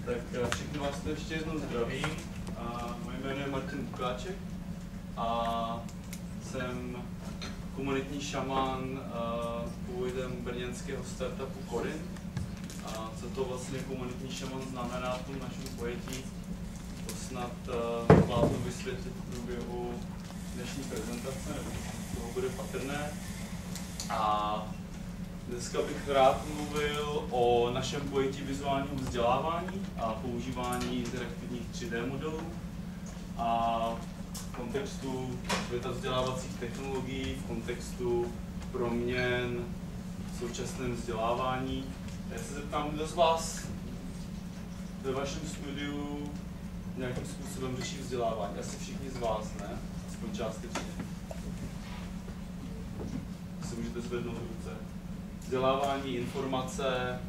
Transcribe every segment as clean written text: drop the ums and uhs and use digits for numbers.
Tak všechny vás to ještě jednou zdravím. Moje jméno je Martin Bukáček a jsem komunitní šaman původem brněnského startupu Korin. A co to vlastně komunitní šaman znamená v tom našem pojetí, to snad vládnu vysvětlit v průběhu dnešní prezentace, nebo toho bude patrné. A dneska bych rád mluvil o našem pojetí vizuálního vzdělávání a používání interaktivních 3D modelů a v kontextu světa vzdělávacích technologií, v kontextu proměn v současném vzdělávání. Já se zeptám, kdo z vás ve vašem studiu nějakým způsobem řeší vzdělávání? Asi všichni z vás, ne? Aspoň částečně. Si můžete zvednout ruce. Vzdělávání, informace,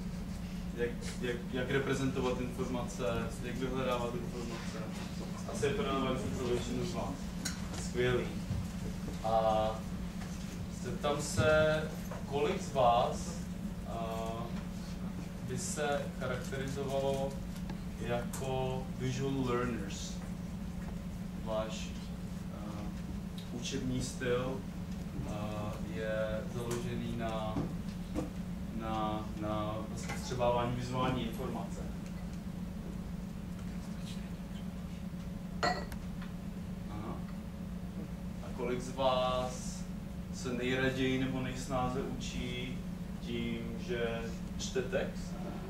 jak reprezentovat informace, jak vyhledávat informace. Asi je to relevantní pro většinu z vás. Skvělý. A zeptám se, kolik z vás by se charakterizovalo jako visual learners. Váš učební styl je založený na vlastně vstřebávání vizuální informace. Aha. A kolik z vás se nejraději nebo nejsnáze učí tím, že čte text?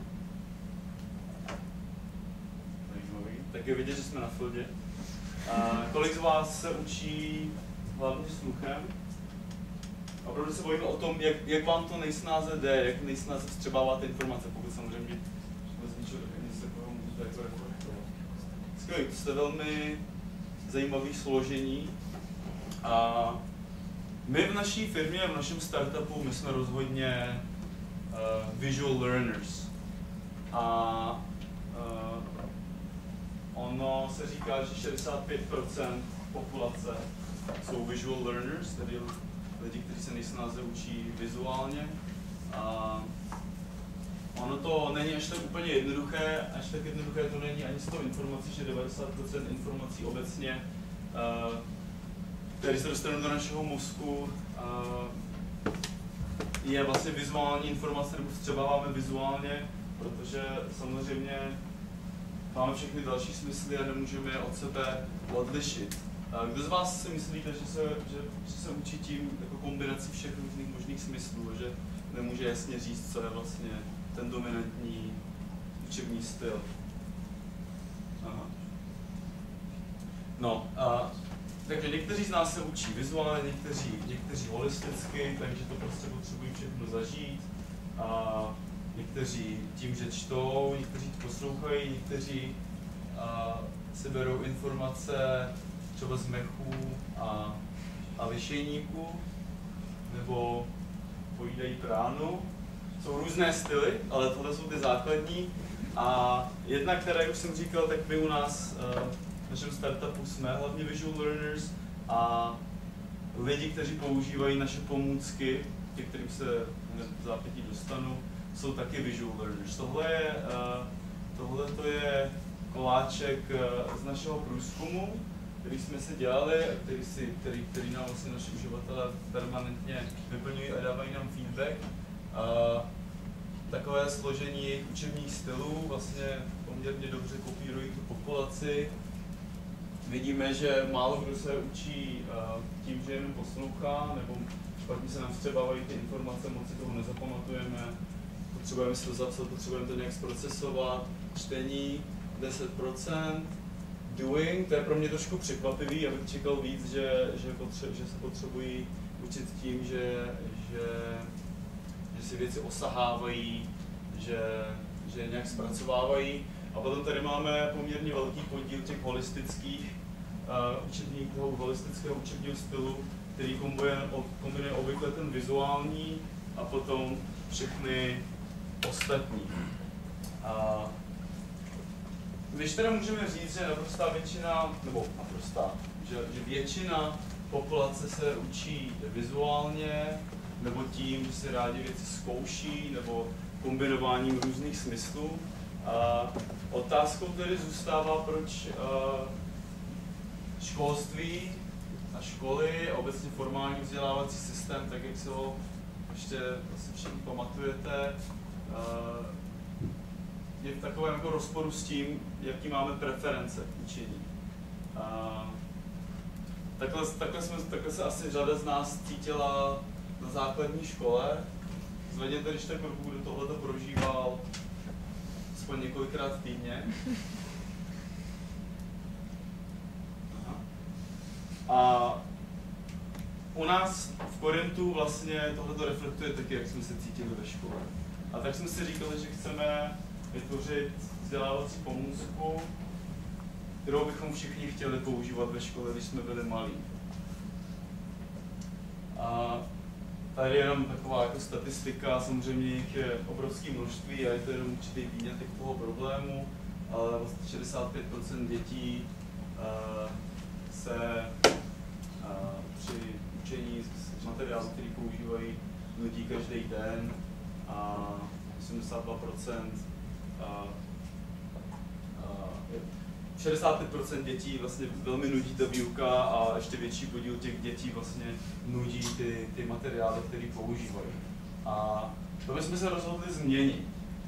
Zajímavý. Tak je vidět, že jsme na fildě. Kolik z vás se učí hlavně sluchem? Opravdu se bojíme o tom, jak vám to nejsnáze jde, jak nejsnáze vstřebáváte informace, pokud samozřejmě z ničeho nic takového můžete jako referovat. Skvělý, to jste velmi zajímavý složení. A my v naší firmě, v našem startupu, my jsme rozhodně visual learners. A ono se říká, že 65% populace jsou visual learners, tedy lidi, kteří se nejsnáze učí vizuálně. A ono to není až tak úplně jednoduché, to není ani z toho informací, že 90% informací obecně, které se dostanou do našeho mozku, je vlastně vizuální informace, nebo vstřebáváme vizuálně, protože samozřejmě máme všechny další smysly a nemůžeme je od sebe odlišit. Kdo z vás si myslíte, že se učí tím jako kombinací všech různých možných smyslů, že nemůže jasně říct, co je vlastně ten dominantní učební styl? Aha. No, takže někteří z nás se učí vizuálně, někteří holisticky, takže to prostě potřebují všechno zažít. Někteří tím, že čtou, někteří poslouchají, někteří si berou informace třeba z mechů a lišejníků, nebo pojídají pránu. Jsou různé styly, ale tohle jsou ty základní. A jedna, která, jak už jsem říkal, tak my u nás v našem startupu jsme hlavně visual learners a lidi, kteří používají naše pomůcky, ke kterým se hned v zápětí dostanu, jsou taky visual learners. Tohle to je koláček z našeho průzkumu, který jsme si dělali a který nám vlastně naši uživatelé permanentně vyplňují a dávají nám feedback. Takové složení jejich učebních stylů vlastně poměrně dobře kopírují tu populaci. Vidíme, že málo kdo se učí tím, že jenom poslouchá, nebo špatně se nám vstřebávají ty informace, moc si toho nezapamatujeme, potřebujeme si to zapsat, potřebujeme to nějak zprocesovat. Čtení 10%, doing, to je pro mě trošku překvapivý, abych čekal víc, že se potřebují učit tím, že si věci osahávají, že je nějak zpracovávají. A potom tady máme poměrně velký podíl těch holistického učebního stylu, který kombinuje obvykle ten vizuální a potom všechny ostatní. Když teda můžeme říct, že naprostá většina, nebo že většina populace se učí vizuálně, nebo tím, že si rádi věci zkouší, nebo kombinováním různých smyslů, Otázkou tedy zůstává, proč školství a školy a obecně formální vzdělávací systém, tak jak se ho ještě asi všichni pamatujete, je v takovém jako rozporu s tím, jaký máme preference k učení. Takhle se asi řada z nás cítila na základní škole. Zvedněte, když tak ruku, kdo tohleto prožíval aspoň několikrát týdně. A u nás v Korintu vlastně tohleto reflektuje taky, jak jsme se cítili ve škole. A tak jsme si říkali, že chceme vytvořit vzdělávací pomůcku, kterou bychom všichni chtěli používat ve škole, když jsme byli malí. A tady je jenom taková jako statistika, samozřejmě jich je obrovské množství a je to jenom určitý výňatek toho problému, ale vlastně 65% dětí se při učení z materiálu, který používají, nudí každý den a 65% dětí vlastně velmi nudí ta výuka a ještě větší podíl těch dětí vlastně nudí ty materiály, které používají. A to bychom se rozhodli změnit.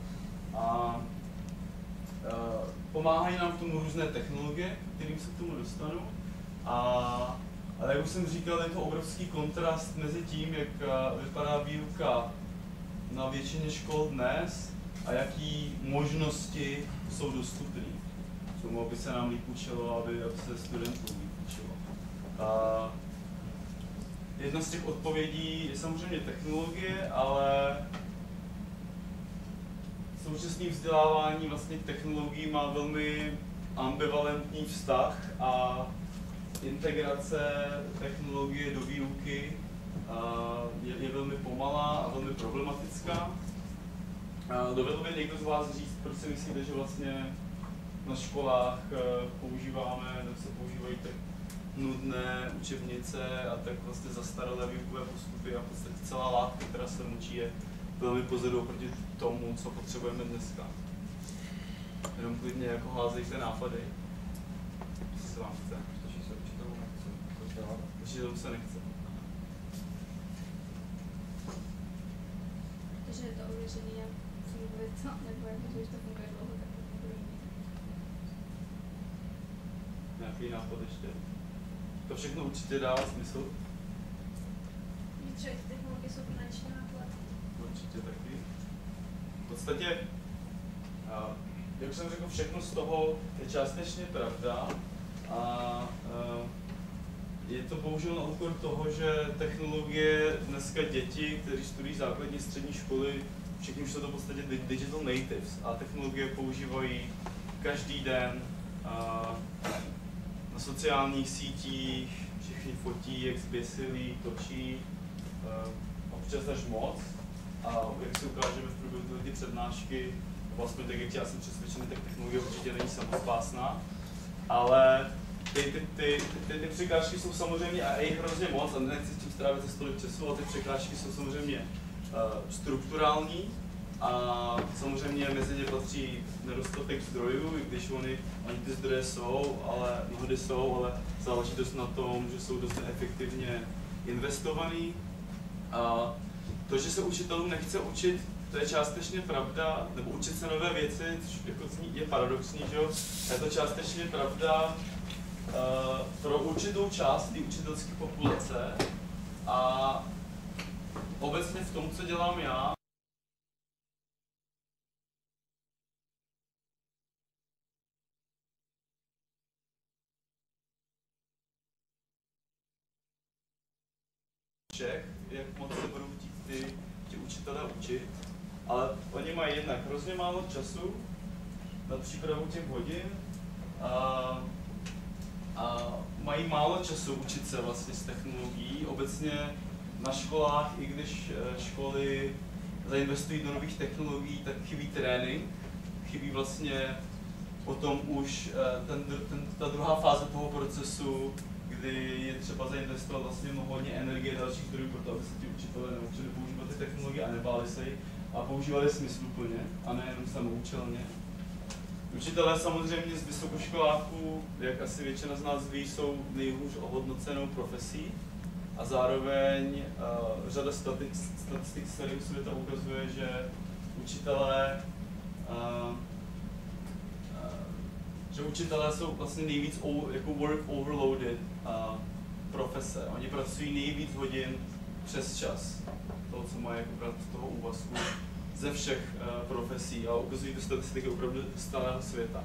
Pomáhají nám v tom různé technologie, kterým se k tomu dostanu. Ale jak už jsem říkal, je to obrovský kontrast mezi tím, jak vypadá výuka na většině škol dnes a jaký možnosti jsou dostupné. Tomu, aby se nám líp učilo, aby se studentům líp učilo. Jedna z těch odpovědí je samozřejmě technologie, ale současné vzdělávání vlastně k technologií má velmi ambivalentní vztah a integrace technologie do výuky je velmi pomalá a velmi problematická. Dovedl by někdo z vás říct, proč si myslíte, že vlastně na školách se používají tak nudné učebnice a tak vlastně zastaralé výukové postupy a v podstatě celá látka, která se učí, je velmi pozadu oproti tomu, co potřebujeme dneska. Jenom klidně jako házejte nápady, co se vám chce. Učitelům se nechce. Takže je to ověřený a funguje to, nebo jako, že už to funguje dlouho, tak to nebude mít. Nějaký nápad ještě? To všechno určitě dává smysl. Třeba ty technologie jsou finanční náklad. Určitě taky. V podstatě, jak jsem řekl, všechno z toho je částečně pravda a je to bohužel na úkor toho, že technologie dneska děti, kteří studují základní střední školy, všichni už jsou to v podstatě digital natives a technologie používají každý den na sociálních sítích, všichni fotí, jak zběsilí, točí, občas až moc. A jak si ukážeme v průběhu ty přednášky, vlastně tak jak já jsem přesvědčený, tak technologie určitě není samospásná, ale ty překážky jsou samozřejmě, a je jich hrozně moc, a nechci s tím strávit za tolik času, ale ty překážky jsou samozřejmě strukturální a samozřejmě mezi ně patří nedostatek zdrojů, i když oni ty zdroje jsou, ale mnohdy jsou, ale záleží dost na tom, že jsou dost neefektivně investovaný. A to, že se učitelům nechce učit, to je částečně pravda, nebo učit se nové věci, což jako je paradoxní, že jo? Je to částečně pravda pro určitou část té učitelské populace a obecně v tom, co dělám já, jak moc se budou chtít ti učitelé učit, ale oni mají jednak hrozně málo času na přípravu těch hodin a mají málo času učit se vlastně z technologií. Obecně na školách, i když školy zainvestují do nových technologií, tak chybí trénink, chybí vlastně potom už ta druhá fáze toho procesu, kdy je třeba zainvestovat vlastně hodně energie a dalších zdrojů pro to, aby se ti učitelé naučili používat ty technologie a nebáli se jich a používali smysluplně a nejenom samoučelně. Učitelé samozřejmě z vysokoškoláků, jak asi většina z nás ví, jsou nejhůř ohodnocenou profesí a zároveň řada statistik z celého světa ukazuje, že učitelé jsou vlastně nejvíc jako work overloaded profese. Oni pracují nejvíc hodin přes čas, toho, co mají jako z toho úvazku, ze všech profesí, a ukazují to statistiky opravdu z celého světa.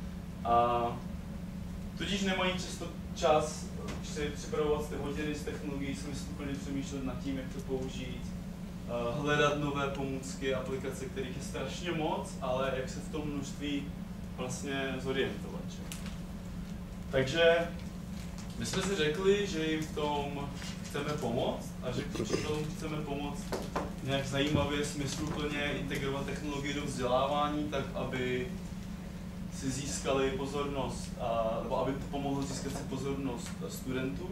Tudíž nemají často čas připravovat ty hodiny z technologií, smysluplně přemýšlet nad tím, jak to použít, hledat nové pomůcky, aplikace, kterých je strašně moc, ale jak se v tom množství vlastně zorientovat. Takže my jsme si řekli, že jim v tom chceme pomoct a že učitelům chceme pomoct nějak zajímavě, smysluplně integrovat technologii do vzdělávání, tak aby si získali pozornost, nebo aby to pomohlo získat si pozornost studentů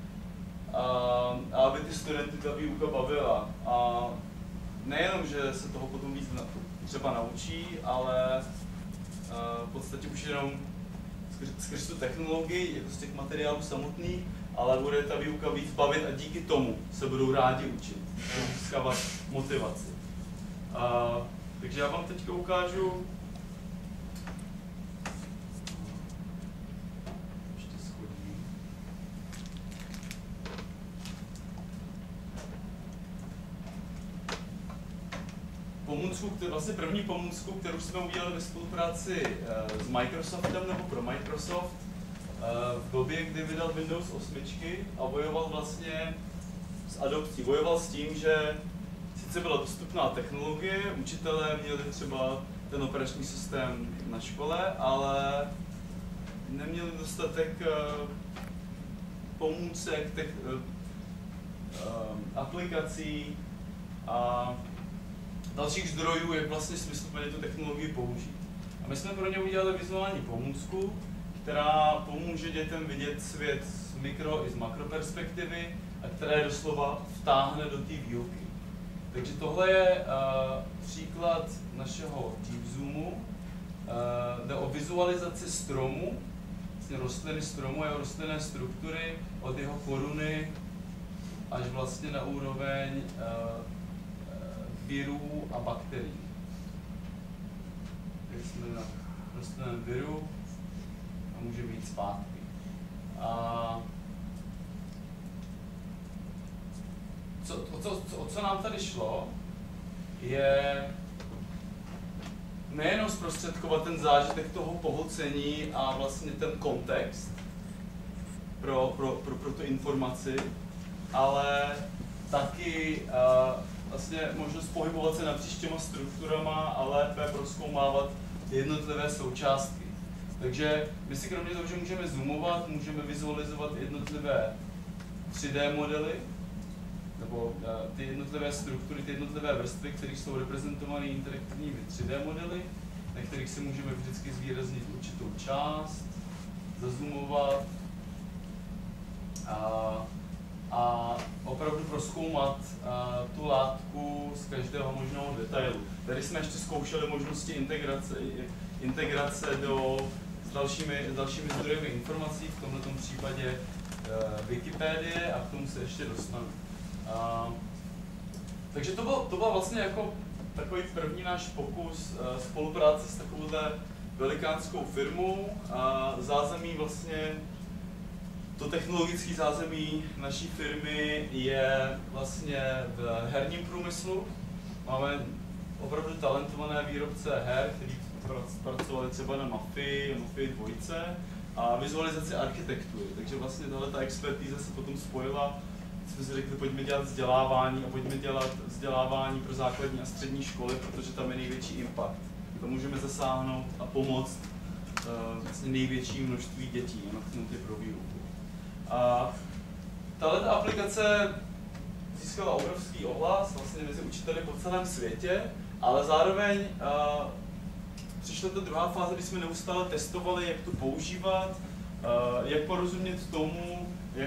a aby ty studenty ta výuka bavila. A nejenom, že se toho potom víc třeba naučí, ale v podstatě už jenom skrz tu technologii, jako z těch materiálů samotných, ale bude ta výuka víc bavit a díky tomu se budou rádi učit, získávat motivaci. Takže já vám teďka ukážu pomůcku, vlastně první pomůcku, kterou jsme udělali ve spolupráci s Microsoftem nebo pro Microsoft v době, kdy vydal Windows 8 a bojoval vlastně s adopcí. Bojoval s tím, že sice byla dostupná technologie, učitelé měli třeba ten operační systém na škole, ale neměli dostatek pomůcek, aplikací a dalších zdrojů, jak vlastně smysluplně tu technologii použít. A my jsme pro ně udělali vizuální pomůcku, která pomůže dětem vidět svět z mikro i z makroperspektivy a která je doslova vtáhne do té výuky. Takže tohle je příklad našeho Deep Zoomu. Jde o vizualizaci stromu, vlastně rostliny stromu, jeho rostlinné struktury od jeho koruny až vlastně na úroveň virů a bakterií. Teď jsme na rostlinném viru a můžeme jít zpátky. O co nám tady šlo, je nejenom zprostředkovat ten zážitek toho pohlcení a vlastně ten kontext pro tu informaci, ale taky vlastně možnost pohybovat se napříč těma strukturama a lépe prozkoumávat jednotlivé součástky. Takže my si kromě toho, že můžeme zoomovat, můžeme vizualizovat jednotlivé 3D modely, nebo ty jednotlivé struktury, ty jednotlivé vrstvy, které jsou reprezentovány interaktivními 3D modely, na kterých si můžeme vždycky zvýraznit určitou část, zazoomovat a opravdu prozkoumat tu látku z každého možného detailu. Tady jsme ještě zkoušeli možnosti integrace s dalšími zdroji informací, v tomto případě Wikipedie, a k tomu se ještě dostanu. Takže to byl vlastně jako takový první náš pokus spolupráce s takovouhle velikánskou firmou. Zázemí vlastně, to technologické zázemí naší firmy je vlastně v herním průmyslu. Máme opravdu talentované výrobce her, kteří pracovali třeba na Mafii 2 a vizualizaci architektury. Takže vlastně tato expertíza se potom spojila. Jsme si řekli, pojďme dělat vzdělávání a pojďme dělat vzdělávání pro základní a střední školy, protože tam je největší impact. To můžeme zasáhnout a pomoct vlastně největší množství dětí a natknout je pro výuku. Tato aplikace získala obrovský ohlas vlastně mezi učiteli po celém světě, ale zároveň přišla ta druhá fáze, kdy jsme neustále testovali, jak to používat, jak porozumět tomu,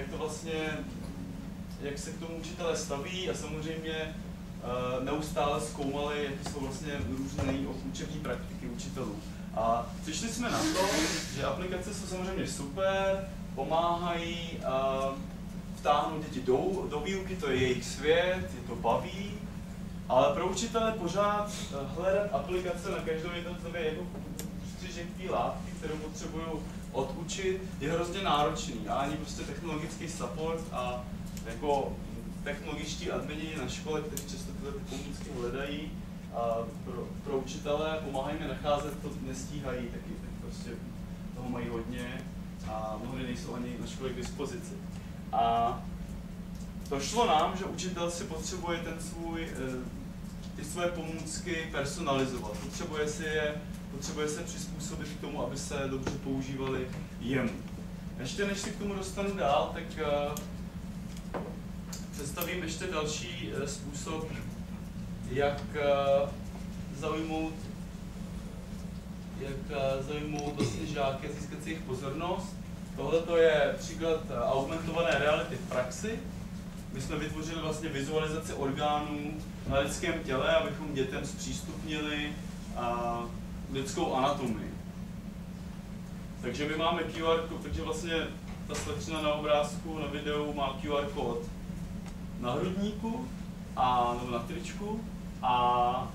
jak se k tomu učitelé staví, a samozřejmě neustále zkoumali, jaké jsou vlastně různé učební praktiky učitelů. A přišli jsme na to, že aplikace jsou samozřejmě super, pomáhají vtáhnout děti do výuky, to je jejich svět, je to baví, ale pro učitele pořád hledat aplikace na každou jednotlivě jako přístřežek té látky, kterou potřebují odučit, je hrozně náročný. A ani prostě technologický support a jako technologičtí admini na škole, kteří často tyhle pomůcky hledají, a pro učitele pomáhají mi nacházet, to nestíhají, tak prostě toho mají hodně a mnohdy nejsou ani na škole k dispozici. A došlo nám, že učitel si potřebuje ty svoje pomůcky personalizovat. Potřebuje se přizpůsobit k tomu, aby se dobře používaly jemu. Ještě než si k tomu dostanu dál, tak představím ještě další způsob, jak zaujmout vlastně žáky a získat si jejich pozornost. Tohle je příklad augmentované reality v praxi. My jsme vytvořili vlastně vizualizaci orgánů na lidském těle, abychom dětem zpřístupnili lidskou anatomii. Takže my máme QR kód, takže vlastně ta slečna na obrázku, na videu má QR kód na hrudníku nebo na tričku a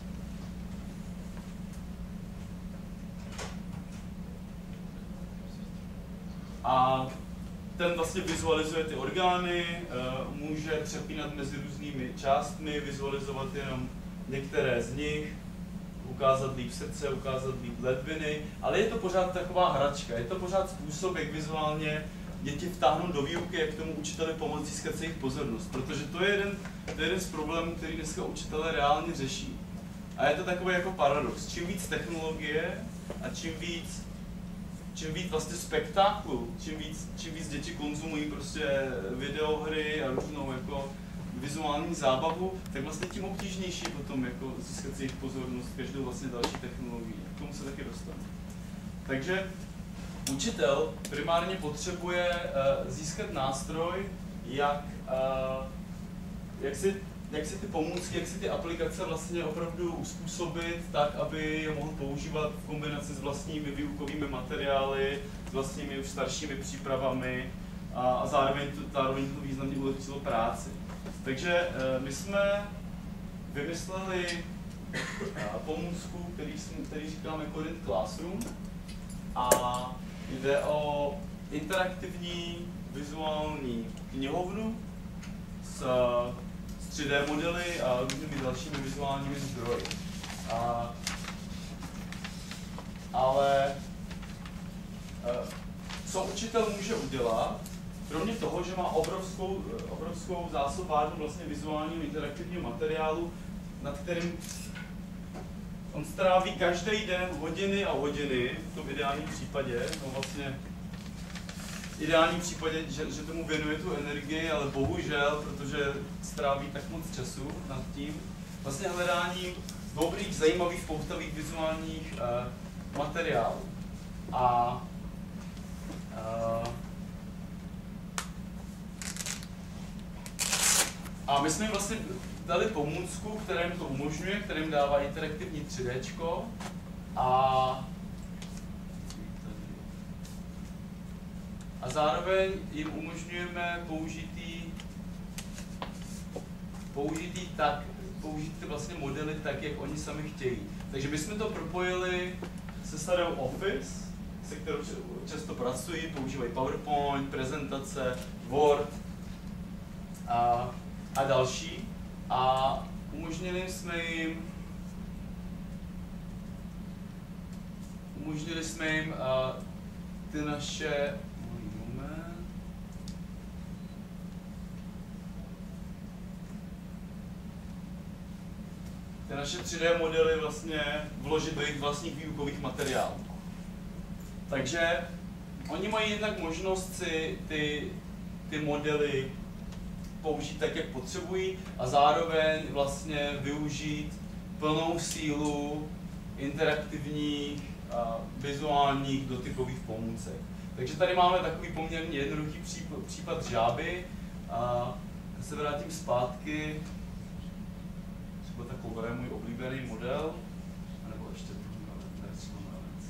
ten vlastně vizualizuje ty orgány, může přepínat mezi různými částmi, vizualizovat jenom některé z nich, ukázat líp srdce, ukázat líp ledviny, ale je to pořád taková hračka, je to pořád způsob, jak vizuálně děti vtáhnout do výuky, jak tomu učiteli pomoct získat si jejich pozornost, protože to je jeden z problémů, který dneska učitelé reálně řeší. A je to takový jako paradox. Čím víc technologie a čím víc vlastně spektáklu, čím víc děti konzumují prostě videohry a různou jako vizuální zábavu, tak vlastně tím obtížnější potom jako získat si jejich pozornost každou vlastně další technologii. K tomu se taky dostane. Takže učitel primárně potřebuje získat nástroj, jak si ty pomůcky, jak si ty aplikace vlastně opravdu uspůsobit tak, aby je mohl používat v kombinaci s vlastními výukovými materiály, s vlastními už staršími přípravami a zároveň to významně ulehčilo práci. Takže my jsme vymysleli pomůcku, který říkáme Corinth Classroom, a jde o interaktivní vizuální knihovnu s 3D modely a různými dalšími vizuálními zdroji. Ale co učitel může udělat, kromě toho, že má obrovskou zásobárnu vlastně vizuálního interaktivního materiálu, nad kterým on stráví každý den hodiny a hodiny, v tom ideálním případě, ideálním případě, že tomu věnuje tu energii, ale bohužel, protože stráví tak moc času nad tím, vlastně hledáním dobrých, zajímavých, poustavých vizuálních materiálů. A my jsme jim vlastně dali pomůcku, která jim to umožňuje, která jim dává interaktivní 3Dčko a zároveň jim umožňujeme použít ty vlastně modely tak, jak oni sami chtějí. Takže my jsme to propojili se sadou Office, se kterou často pracují, používají PowerPoint, prezentace, Word a další. A umožnili jsme jim ty naše ty naše 3D modely vlastně vložit do jejich vlastních výukových materiálů. Takže oni mají jednak možnost si ty modely použít tak, jak potřebují, a zároveň vlastně využít plnou sílu interaktivních vizuálních dotykových pomůcek. Takže tady máme takový poměrně jednoduchý případ žáby. Já se vrátím zpátky. Třeba takový můj oblíbený model, nebo ještě druhý verzi.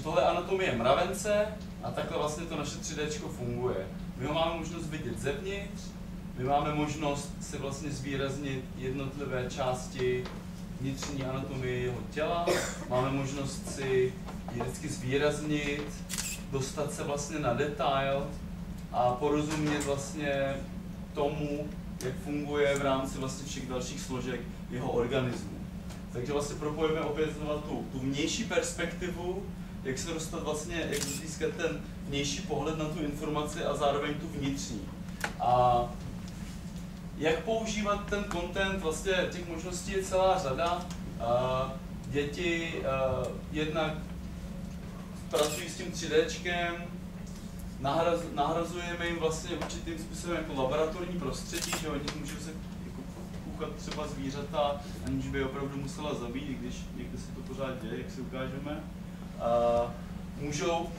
Takže tohle je anatomie mravence a takhle vlastně to naše 3D funguje. My ho máme možnost vidět zevnitř, my máme možnost si vlastně zvýraznit jednotlivé části vnitřní anatomie jeho těla, máme možnost si ji vždycky zvýraznit, dostat se vlastně na detail a porozumět vlastně tomu, jak funguje v rámci vlastně všech dalších složek jeho organismu. Takže vlastně propojíme opět znova tu vnější perspektivu, jak se dostat vlastně, jak získat ten vnější pohled na tu informaci a zároveň tu vnitřní. A jak používat ten content, vlastně těch možností je celá řada. Děti jednak pracují s tím 3Dčkem, nahrazujeme jim vlastně určitým způsobem jako laboratorní prostředí, že oni můžou se jako koukat třeba zvířata, aniž by opravdu musela zabít, i když někde se to pořád děje, jak si ukážeme. Můžou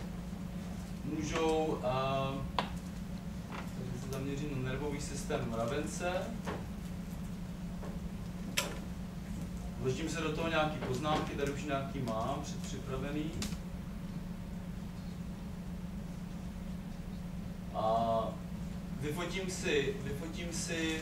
takže se zaměřím na nervový systém mravence. Vložím se do toho nějaké poznámky, tady už nějaký mám předpřipravený. A vyfotím si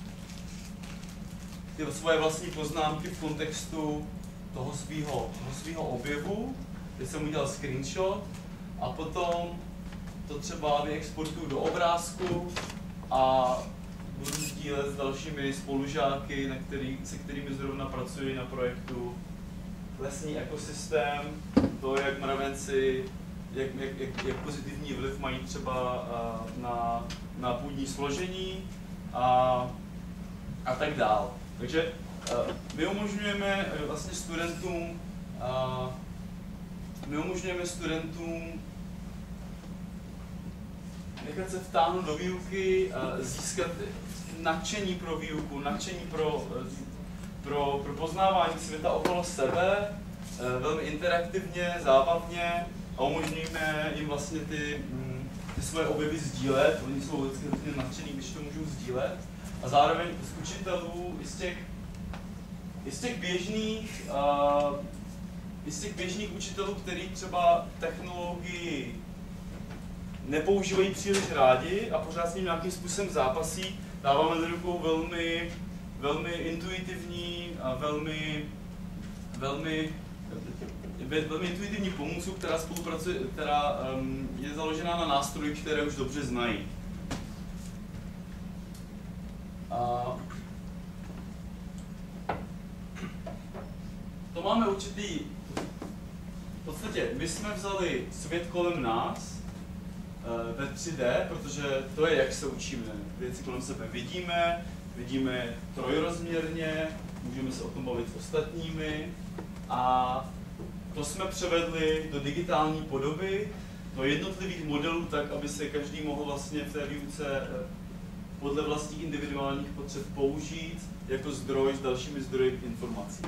ty svoje vlastní poznámky v kontextu toho svého objevu, kde jsem udělal screenshot a potom to třeba vyexportuju do obrázku a budu sdílet s dalšími spolužáky, se kterými zrovna pracuji na projektu Lesní ekosystém, to, jak mravenci, jak pozitivní vliv mají třeba na půdní složení a tak dál. Takže my umožňujeme vlastně studentům nechat se vtáhnout do výuky, získat nadšení pro výuku, nadšení pro poznávání světa okolo sebe, velmi interaktivně, zábavně a umožňujeme jim vlastně ty svoje objevy sdílet. Oni jsou vždycky hrozně nadšení, když to můžou sdílet. A zároveň z učitelů i z těch běžných učitelů, kteří třeba technologii nepoužívají příliš rádi a pořád s ním nějakým způsobem zápasí, dáváme do rukou velmi intuitivní a velmi intuitivní pomůcku, která je založená na nástroji, které už dobře znají. To máme určitý, v podstatě my jsme vzali svět kolem nás ve 3D, protože to je, jak se učíme. Věci kolem sebe vidíme trojrozměrně, můžeme se o tom bavit s ostatními a to jsme převedli do digitální podoby, do jednotlivých modelů tak, aby se každý mohl vlastně v té výuce podle vlastních individuálních potřeb použít jako zdroj s dalšími zdroji informací.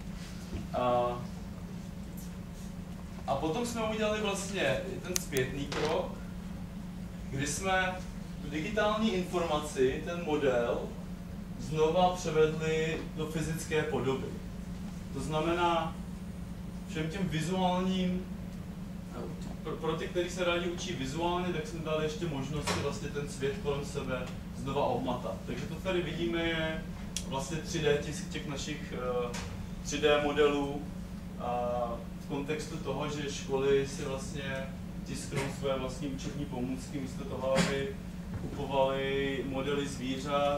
A potom jsme udělali vlastně ten zpětný krok, kdy jsme tu digitální informaci, ten model, znova převedli do fyzické podoby. To znamená, všem těm vizuálním, pro ty, kteří se rádi učí vizuálně, tak jsme dali ještě možnost si vlastně ten svět kolem sebe znova obmatat. Takže to tady vidíme je vlastně 3D tisk těch našich 3D modelů v kontextu toho, že školy si vlastně tisknou své vlastní učební pomůcky místo toho, aby kupovali modely zvířat,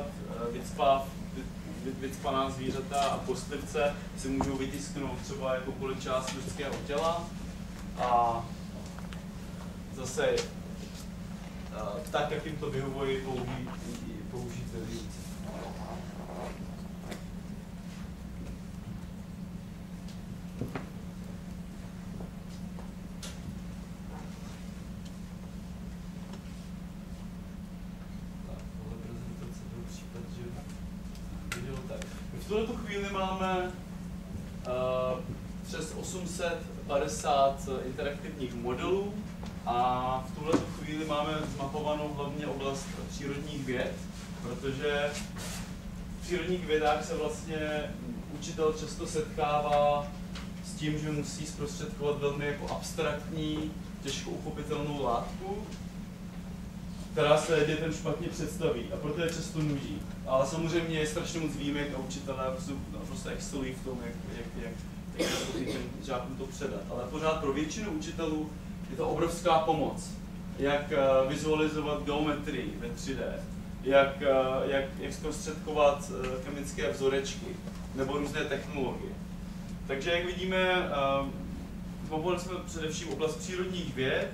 vycpaná zvířata a kostlivce si můžou vytisknout třeba jakoukoliv část lidského těla a zase tak, jak jim to vyhovuje, použít ve výuce. V tuto chvíli máme přes 850 interaktivních modelů a v tuto chvíli máme zmapovanou hlavně oblast přírodních věd, protože v přírodních vědách se vlastně učitel často setkává s tím, že musí zprostředkovat velmi jako abstraktní, těžko uchopitelnou látku, která se dětem špatně představí a proto je často nudí. Ale samozřejmě je strašně moc výjimek a učitelé prostě excelují v tom, jak těm žákům to předat. Ale pořád pro většinu učitelů je to obrovská pomoc. Jak vizualizovat geometrii ve 3D, jak zprostředkovat chemické vzorečky nebo různé technologie. Takže jak vidíme, zvolili jsme především oblast přírodních věd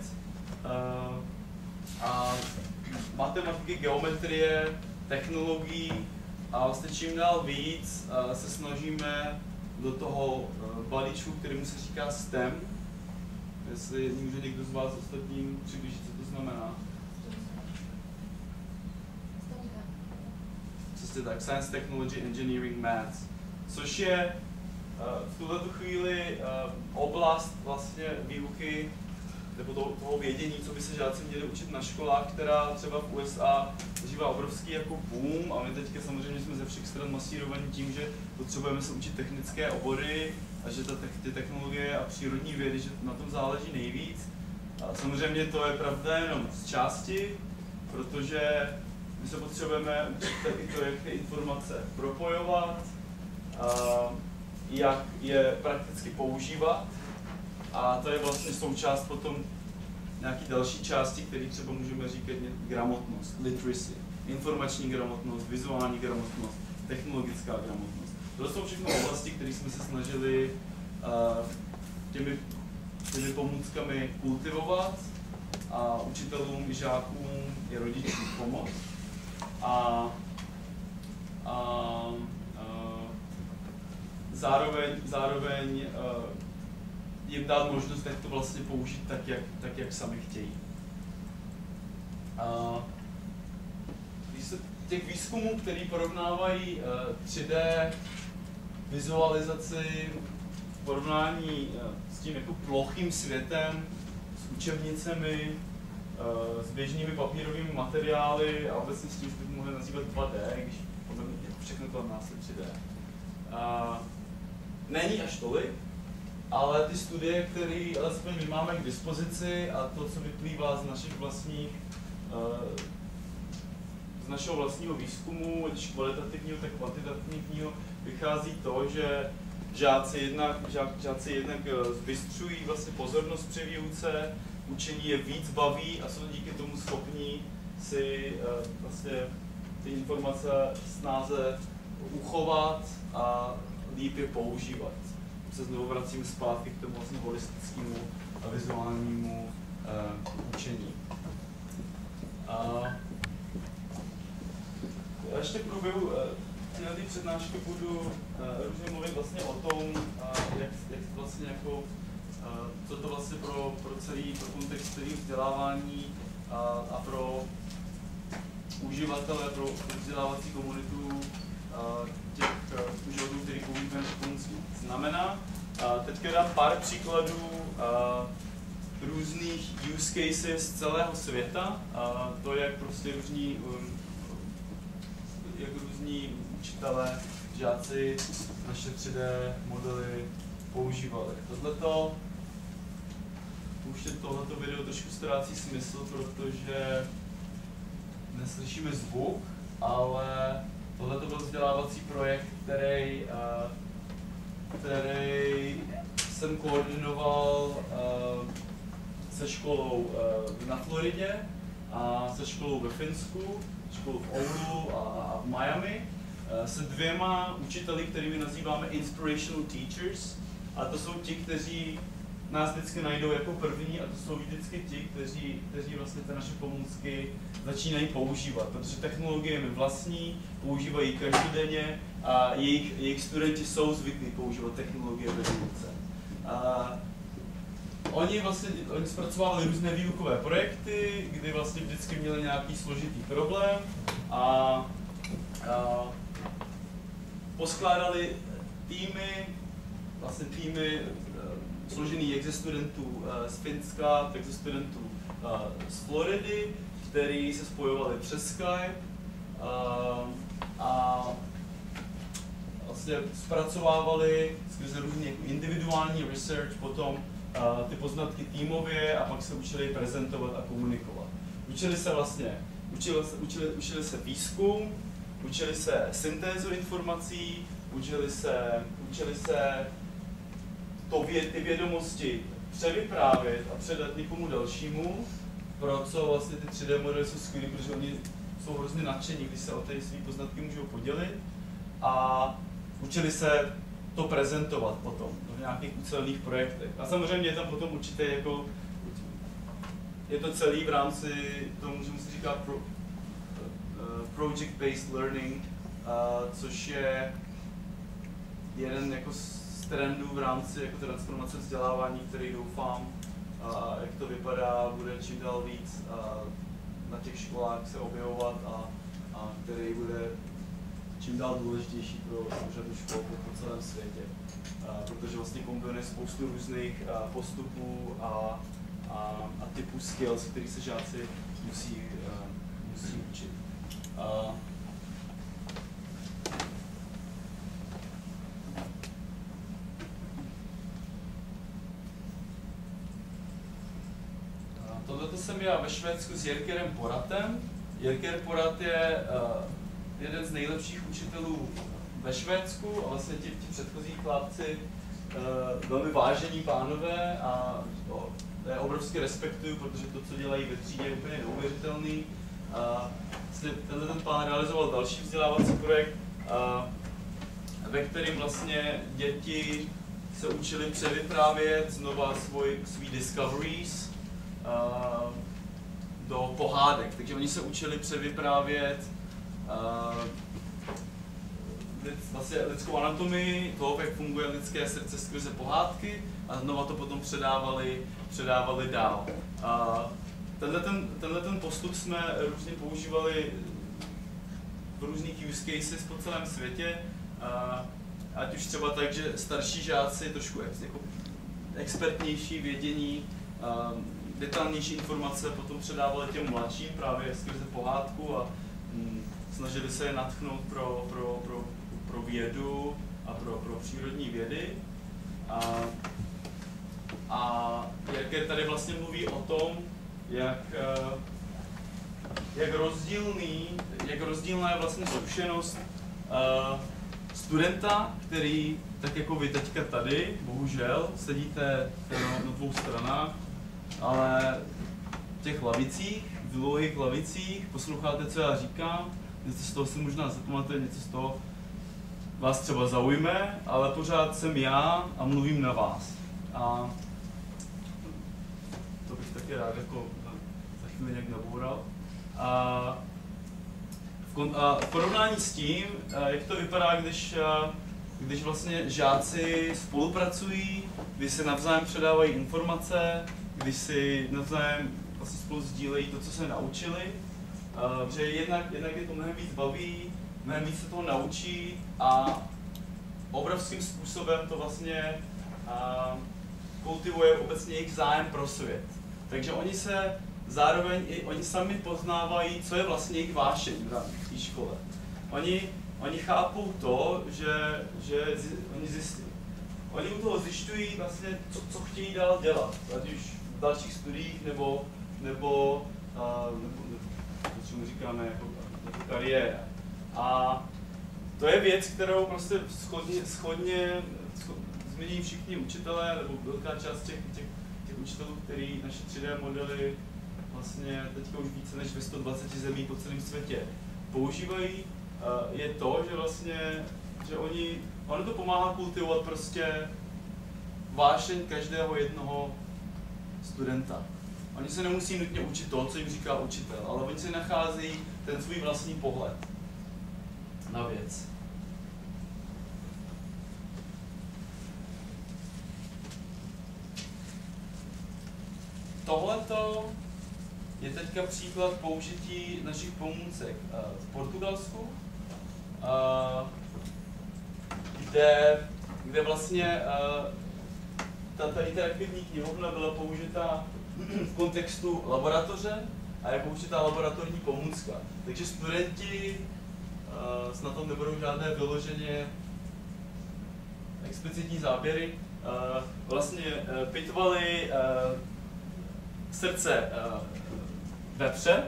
a matematiky, geometrie, technologií a vlastně čím dál víc se snažíme do toho balíčku, kterému se říká STEM. Jestli může někdo z vás ostatním přiblížit, co to znamená. Přesně tak, Science, Technology, Engineering, Maths, což je v tuhletu chvíli oblast vlastně výuky nebo toho vědění, co by se žáci měli učit na školách, která třeba v USA zažívá obrovský jako boom a my teďka samozřejmě jsme ze všech stran masírovaní tím, že potřebujeme se učit technické obory a že ty technologie a přírodní vědy, že na tom záleží nejvíc. A samozřejmě to je pravda jenom z části, protože my se potřebujeme učit i to, jak ty informace propojovat, jak je prakticky používat. A to je vlastně součást potom nějaký další části, které třeba můžeme říkat gramotnost, literacy, informační gramotnost, vizuální gramotnost, technologická gramotnost. To jsou všechno oblasti, které jsme se snažili těmi pomůckami kultivovat a učitelům, i žákům, i rodičům pomoct. Zároveň jim dát možnost, jak to vlastně použít tak, jak sami chtějí. Těch výzkumů, který porovnávají 3D vizualizaci v porovnání s tím jako plochým světem, s učebnicemi, s běžnými papírovými materiály a obecně s tím, že bychom mohli nazývat 2D, když podle mě všechno to následuje 3D. Není až tolik, ale ty studie, které alespoň my máme k dispozici a to, co vyplývá z našeho vlastního výzkumu, ať kvalitativního, tak kvantitativního, vychází to, že žáci jednak zbystřují vlastně pozornost při výuce, učení je víc baví a jsou díky tomu schopní si vlastně ty informace snáze uchovat a líp je používat. Se znovu vracím zpátky k tomu vlastně holistickému a vizuálnímu učení. Já ještě v průběhu té přednášky budu různě mluvit vlastně o tom, jak vlastně jako, co to vlastně pro kontext celého vzdělávání a pro uživatele, pro vzdělávací komunitu těch uživatelů, který používají pomůcky znamená. Teďka dám pár příkladů různých use cases z celého světa. To je jak prostě různí učitelé, žáci naše 3D modely používali. Tohleto video trošku ztrácí smysl, protože neslyšíme zvuk, ale tohle byl vzdělávací projekt, který jsem koordinoval se školou na Floridě a se školou ve Finsku, školou v Oulu a v Miami, se dvěma učiteli, kterými nazýváme inspirational teachers. A to jsou ti, kteří nás vždycky najdou jako první a to jsou vždycky ti, kteří vlastně ty naše pomůcky začínají používat, protože technologie my vlastní, používají každodenně a jejich studenti jsou zvyklí používat technologie ve výuce. Oni zpracovali různé výukové projekty, kdy vlastně vždycky měli nějaký složitý problém a poskládali týmy složený jak ze studentů z Finska, tak ze studentů z Floridy, kteří se spojovali přes Skype a vlastně zpracovávali skrze různý jako individuální research potom ty poznatky týmově a pak se učili prezentovat a komunikovat. Učili se vlastně, učili se výzkum, učili se syntézu informací, učili se ty vědomosti převyprávět a předat někomu dalšímu, pro co vlastně ty 3D modely jsou skvělé, protože oni jsou hrozně nadšení, když se o ty své poznatky můžou podělit, a učili se to prezentovat potom v nějakých ucelených projektech. A samozřejmě je tam potom určitě jako, je to celý v rámci tomu, že se říká project-based learning, což je jeden jako z trendů v rámci jako transformace vzdělávání, který doufám, jak to vypadá, bude čím dál víc na těch školách se objevovat a který bude čím dál důležitější pro řadu škol po celém světě. Protože vlastně kombinuje spoustu různých postupů a typů skills, který se žáci musí učit. Tohleto jsem já ve Švédsku s Jerkerem Poratem. Jerker Porat je jeden z nejlepších učitelů ve Švédsku a vlastně ti předchozí chlapci velmi vážení pánové a já obrovsky respektuju, protože to, co dělají ve třídě, je úplně neuvěřitelný. Tenhle ten pán realizoval další vzdělávací projekt, ve kterém vlastně děti se učili převyprávět znova svý discoveries do pohádek. Takže oni se učili převyprávět vlastně lidskou anatomii, toho, jak funguje lidské srdce skrze pohádky, a znova to potom předávali dál. Tenhle postup jsme různě používali v různých use cases po celém světě, ať už třeba tak, že starší žáci trošku jako expertnější vědění, detailnější informace potom předávali těm mladším právě skrze pohádku a snažili se je natchnout pro vědu a pro přírodní vědy. Jerker tady vlastně mluví o tom, jak rozdílná je vlastně zkušenost studenta, který, tak jako vy teďka tady, bohužel, sedíte na dvou stranách, ale v těch lavicích, v dlouhých lavicích, posloucháte, co já říkám, něco z toho si možná zapamatuje, něco z toho vás třeba zaujme, ale pořád jsem já a mluvím na vás. A to bych taky rád jako za chvíli nějak naboural. A v porovnání s tím, jak to vypadá, když vlastně žáci spolupracují, když se navzájem předávají informace, když si navzájem vlastně spolu sdílejí to, co se naučili, že jednak je to mnohem víc baví, mnohem víc se toho naučí a obrovským způsobem to vlastně kultivuje obecně jejich zájem pro svět. Takže oni se zároveň i oni sami poznávají, co je vlastně jejich vášeň v té škole. Oni chápou to, že oni u toho zjišťují vlastně, co chtějí dál dělat, ať už v dalších studiích nebo čemu říkáme jako kariéra. A to je věc, kterou prostě shodně změní všichni učitelé, nebo velká část těch učitelů, který naše 3D modely vlastně teďka už více než ve 120 zemí po celém světě používají, je to, že vlastně, že ono to pomáhá kultivovat prostě vášeň každého jednoho studenta. Oni se nemusí nutně učit to, co jim říká učitel, ale oni si nacházejí ten svůj vlastní pohled na věc. Tohleto je teďka příklad použití našich pomůcek v Portugalsku, kde vlastně ta interaktivní knihovna byla použita v kontextu laboratoře a je použitá laboratorní pomůcka. Takže studenti snad tam nebudou žádné vyloženě explicitní záběry, vlastně pitvali srdce vepře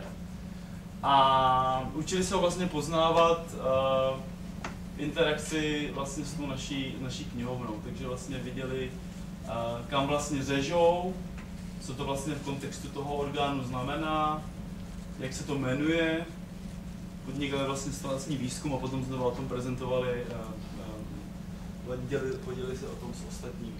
a učili se ho vlastně poznávat interakci vlastně s tou naší knihovnou, takže vlastně viděli, kam vlastně řežou, co to vlastně v kontextu toho orgánu znamená, jak se to jmenuje, podnikali vlastně vlastní výzkum a potom znovu o tom prezentovali, podělili se o tom s ostatními.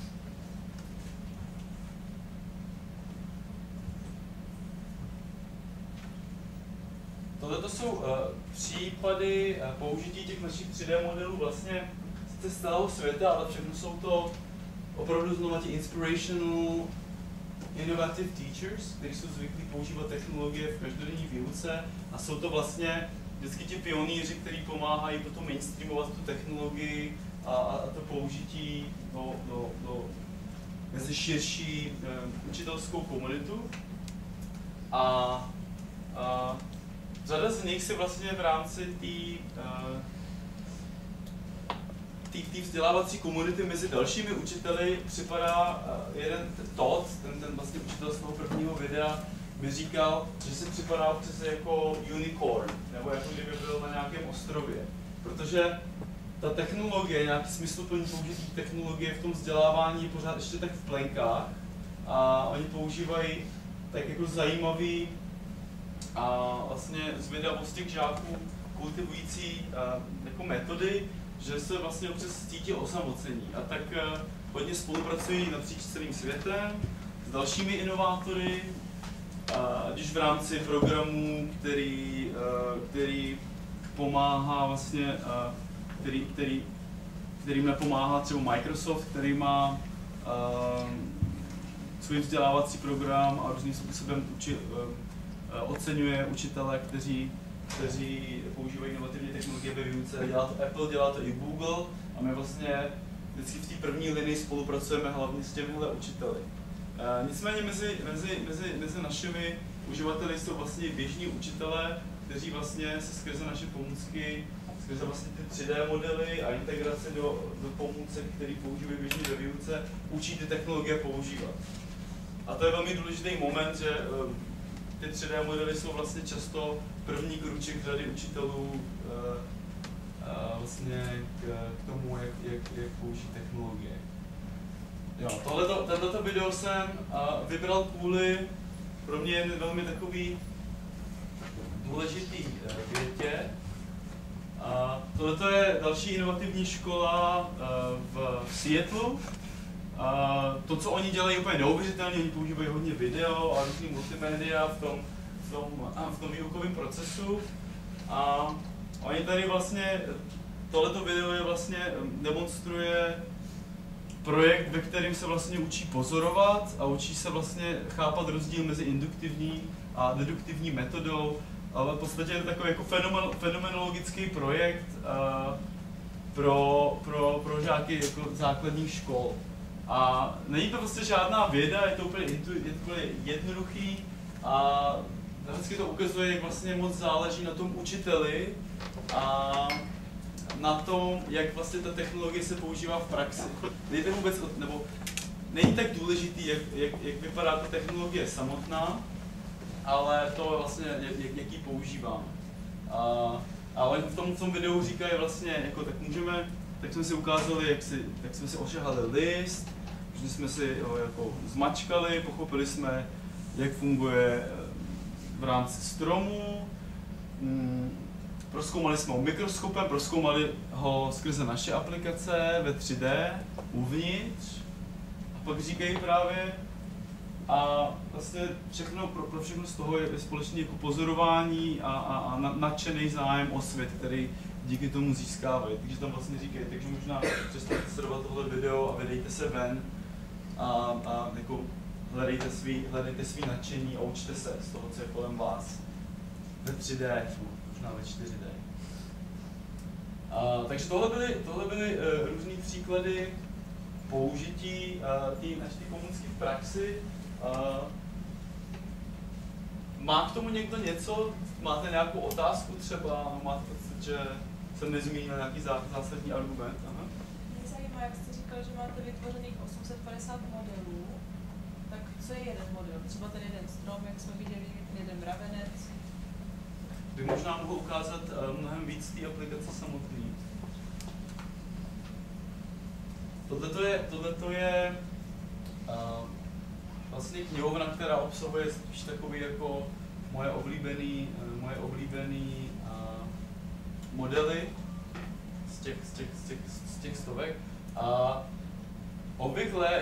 Tohle jsou případy použití těch našich 3D modelů vlastně z celého světa, ale všechno jsou to opravdu znovu ti inspirational, innovative teachers, kteří jsou zvyklí používat technologie v každodenní výuce a jsou to vlastně vždycky ti pionýři, kteří pomáhají potom mainstreamovat tu technologii a to použití mezi širší učitelskou komunitu. A řada z nich si vlastně v rámci té vzdělávací komunity mezi dalšími učiteli připadá jeden Todd, ten vlastně učitel z toho prvního videa, mi říkal, že si připadá přesně jako unicorn, nebo jako kdyby byl na nějakém ostrově. Protože ta technologie, nějaký smysluplný použití technologie v tom vzdělávání je pořád ještě tak v plenkách a oni používají tak jako zajímavý a vlastně zvědavost těch žáků kultivující jako metody, že se vlastně občas cítí osamocení a tak hodně spolupracují napříč celým světem s dalšími inovátory, ať už v rámci programů, který pomáhá vlastně, kterým napomáhá třeba Microsoft, který má svůj vzdělávací program a různým způsobem oceňuje učitele, kteří používají inovativní technologie ve výuce. Dělá to Apple, dělá to i Google a my vlastně vždycky v té první linii spolupracujeme hlavně s těmihle učiteli. Nicméně mezi našimi uživateli jsou vlastně běžní učitelé, kteří vlastně se skrze naše pomůcky, skrze vlastně ty 3D modely a integrace do pomůcek, které používají běžně ve výuce, učí ty technologie používat. A to je velmi důležitý moment, že ty 3D modely jsou vlastně často první krůček řady učitelů vlastně k tomu, jak použít technologie. Jo, tohleto video jsem vybral kvůli pro mě jen velmi takový důležitý větě. Tohleto je další inovativní škola v Seattlu. To, co oni dělají, je úplně neuvěřitelné, oni používají hodně video a různý multimédia v tom výukovém procesu. A oni tady vlastně, tohleto video je vlastně demonstruje projekt, ve kterém se vlastně učí pozorovat a učí se vlastně chápat rozdíl mezi induktivní a deduktivní metodou, ale v podstatě je to takový jako fenomenologický projekt pro žáky jako základních škol. A není to vlastně žádná věda, je to úplně jednoduchý a vždycky to ukazuje, jak vlastně moc záleží na tom učiteli a na tom, jak vlastně ta technologie se používá v praxi. Není tak důležitý, jak vypadá ta technologie samotná, ale to vlastně, jak ji používáme. A oni v tom videu říkají vlastně, jako, tak jsme si ukázali, jak jsme si ošahali list, že jsme si ho jako zmačkali, pochopili jsme, jak funguje v rámci stromu, prozkoumali jsme ho mikroskopem, prozkoumali ho skrze naše aplikace ve 3D, uvnitř, a pak říkají právě, a vlastně všechno, pro všechno z toho je společně jako pozorování a nadšený zájem o svět, který díky tomu získávají. Takže tam vlastně říkají, takže možná přestaňte sledovat tohle video a vydejte se ven a jako hledejte svý nadšení a učte se z toho, co je kolem vás. Ve 3D, možná ve 4D. Takže tohle byly různý příklady použití naší pomůcky v praxi. Má k tomu někdo něco? Máte nějakou otázku třeba? Máte pocit, že jsem nezmínil nějaký zásadní argument? Aha. mě zajímá, jak jste říkal, že máte vytvořených 850 modelů, tak co je jeden model? Třeba ten jeden strom, jak jsme viděli, jeden mravenec. By možná mohl ukázat mnohem víc té aplikace samotné. Tohleto je vlastně knihovna, která obsahuje spíš takový jako moje oblíbený modely z těch stovek. A obvykle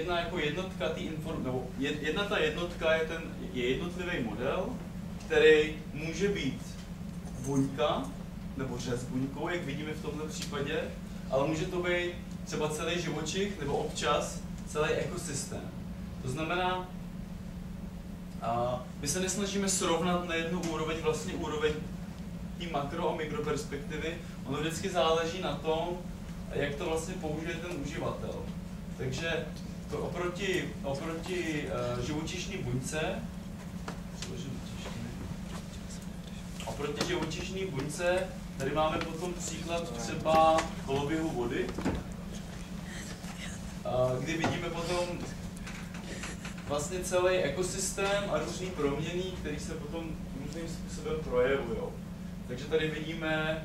jedna ta jednotka je jednotlivý model, který může být buňka nebo řez buňkou, jak vidíme v tomto případě, ale může to být třeba celý živočich nebo občas celý ekosystém. To znamená, my se nesnažíme srovnat na jednu úroveň, vlastně úroveň té makro a mikroperspektivy. Ono vždycky záleží na tom, jak to vlastně použije ten uživatel. Takže to oproti živočišní buňce, tady máme potom příklad třeba koloběhu vody, kdy vidíme potom vlastně celý ekosystém a různý proměny, které se potom různým způsobem projevují. Takže tady vidíme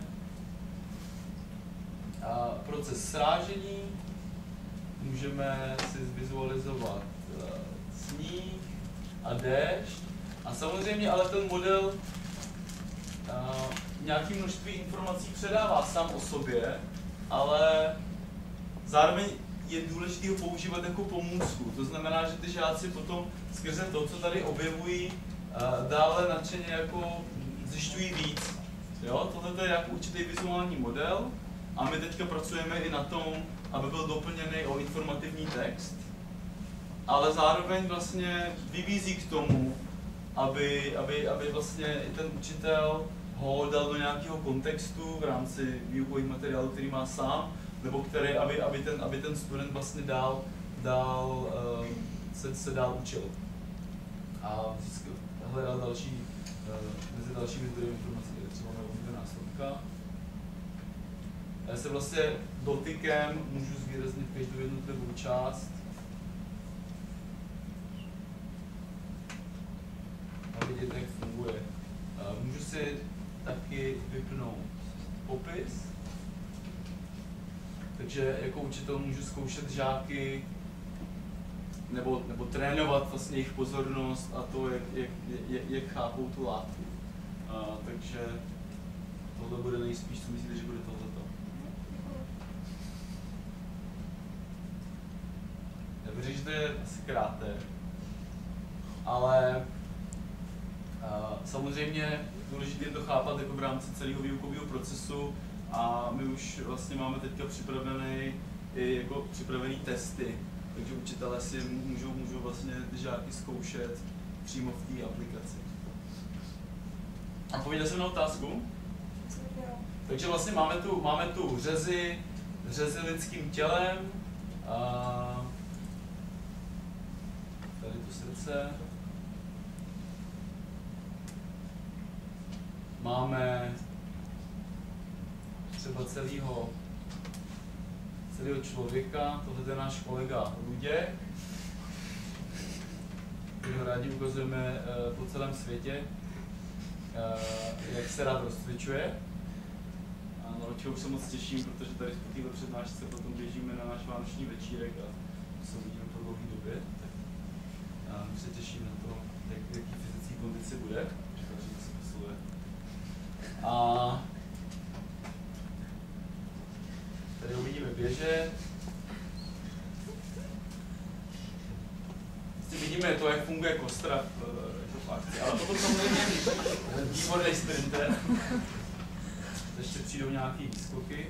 proces srážení, můžeme si zvizualizovat sníh a déšť a samozřejmě ale ten model nějaké množství informací předává sám o sobě, ale zároveň je důležité ho používat jako pomůcku. To znamená, že ty žáci potom skrze to, co tady objevují, dále nadšeně jako zjišťují víc. Tohle je jako určitý vizuální model a my teďka pracujeme i na tom, aby byl doplněný o informativní text, ale zároveň vlastně vybízí k tomu, aby vlastně i ten učitel ho dal do nějakého kontextu v rámci výukových materiálů, který má sám, nebo který, aby ten student vlastně se dál učil. A hledal mezi dalšími zdroji informací, třeba moje oblíbená složka. Já se vlastně dotykem můžu zvýraznit každou jednotlivou část. A vidět, jak funguje. Můžu si taky vypnout popis. Takže jako učitel můžu zkoušet žáky nebo trénovat vlastně jejich pozornost a to, jak chápou tu látku. Takže tohle bude nejspíš, co myslíte, že bude tohleto? Dobře, že to je asi kráté, ale samozřejmě důležité je to chápat jako v rámci celého výukového procesu a my už vlastně máme teďka připravený testy, takže učitelé si můžou vlastně ty žáky zkoušet přímo v té aplikaci. A pověděl jsem na otázku? Takže vlastně máme tu řezy lidským tělem, tady to srdce, máme třeba celého člověka, tohle je náš kolega Luděk, kterého rádi ukazujeme po celém světě, jak se rád rozcvičuje. A na čeho se moc těším, protože tady v této přednášce potom běžíme na náš vánoční večírek a se uvidíme po dlouhé době. Tak se těším na to, jaký fyzický kondici bude, takže se posiluje. A tady uvidíme běžet. Vidíme to, jak funguje kostra v akci, ale potom samozřejmě výborný sprinter. Ještě přijdou nějaký výskoky.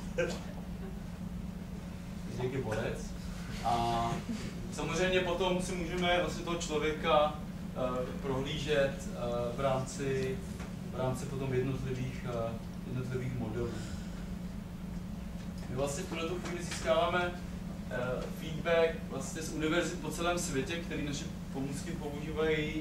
Vidět je borec. A samozřejmě potom si můžeme vlastně toho člověka prohlížet v rámci potom jednotlivých modelů. My vlastně v tuto chvíli získáváme feedback vlastně z univerzit po celém světě, které naše pomůcky používají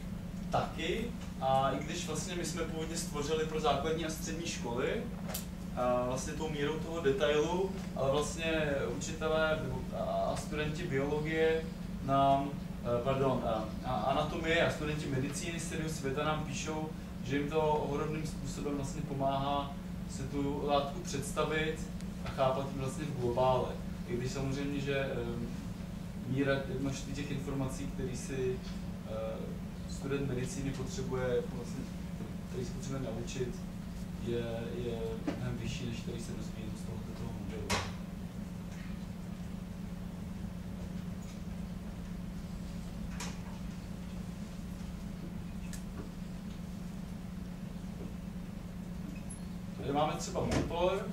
taky. A i když vlastně my jsme původně stvořili pro základní a střední školy, vlastně tou mírou toho detailu, ale vlastně učitelé a studenti biologie nám, anatomie a studenti medicíny z celého světa nám píšou, že jim to ohromným způsobem vlastně pomáhá se tu látku představit a chápat ji vlastně v globále. I když samozřejmě, že míra množství těch informací, které si student medicíny potřebuje, vlastně, který se potřebuje naučit, je mnohem vyšší, než který se dozví z toho modelu. Tady máme třeba motor.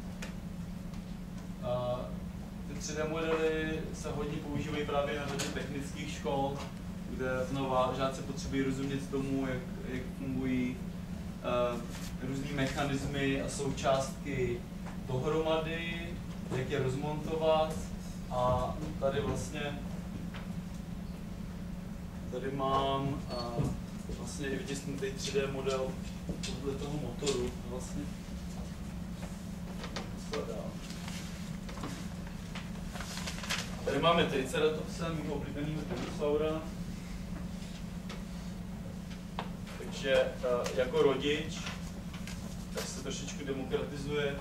Ty 3D modely se hodně používají právě na řadě technických škol, kde znova žáci potřebují rozumět tomu, jak fungují různý mechanismy a součástky dohromady, jak je rozmontovat. A tady vlastně mám vlastně vytisknutý 3D model podle toho motoru. Vlastně. Tady máme Triceratopsa, mého oblíbeného dinosaura. Takže jako rodič tak se trošičku demokratizuje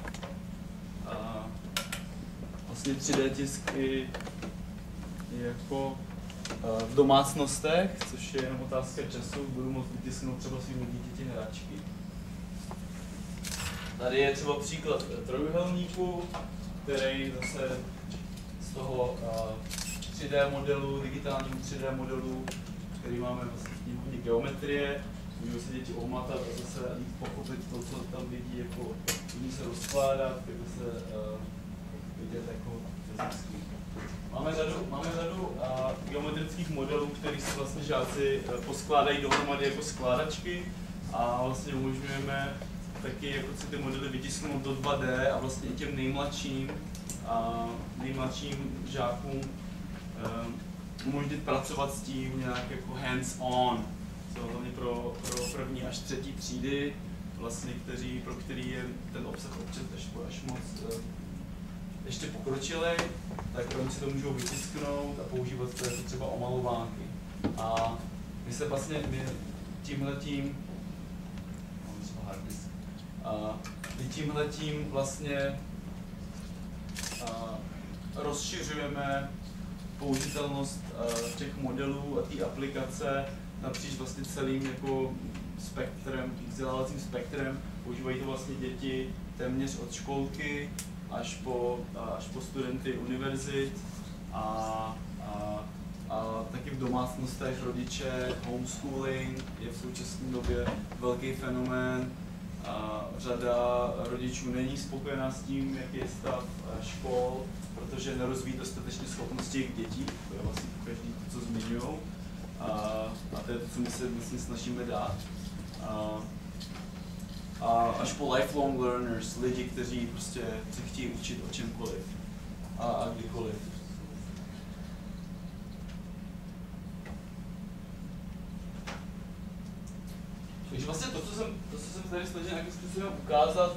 vlastně 3D tisk i jako v domácnostech, což je jenom otázka času, budu moct vytisknout třeba svým dítěti hračky. Tady je třeba příklad trojúhelníku, který zase z toho 3D modelu, digitálního 3D modelu, který máme vlastně hodně geometrie, můžou se děti ohmatat a zase líp pochopit to, co tam vidí, jako umí se rozkládat, jako se vidět jako fyzicky. Máme řadu geometrických modelů, které si vlastně žáci poskládají dohromady jako skládačky a vlastně umožňujeme taky jako si ty modely vytisknout do 2D a vlastně i těm nejmladším žákům umožnit pracovat s tím nějak jako hands-on, hlavně pro první až třetí třídy, vlastně, pro který je ten obsah až moc ještě pokročilej, tak oni si to můžou vytisknout a používat to jako třeba omalovánky. A my se vlastně tímhletím vlastně rozšiřujeme použitelnost těch modelů a té aplikace napříč vlastně celým jako spektrem, vzdělávacím spektrem. Používají to vlastně děti téměř od školky až po studenty univerzit a taky v domácnostech rodiče. Homeschooling je v současné době velký fenomén. Řada rodičů není spokojená s tím, jaký je stav škol, protože nerozvíjí dostatečně schopnosti jejich dětí. To je vlastně každý to, co zmiňují. A to je to, co my se vlastně snažíme dát. A až po lifelong learners, lidi, kteří prostě se chtějí učit o čemkoliv a kdykoliv. Takže vlastně to, co jsem tady snažil nějakým způsobem ukázat,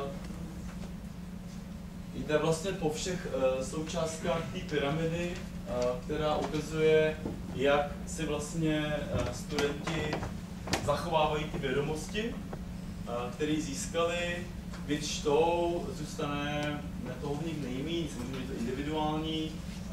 jde vlastně po všech součástkách té pyramidy, která ukazuje, jak si vlastně studenti zachovávají ty vědomosti, které získali, vyčtou, zůstane toho v nich nejméně, samozřejmě je to individuální.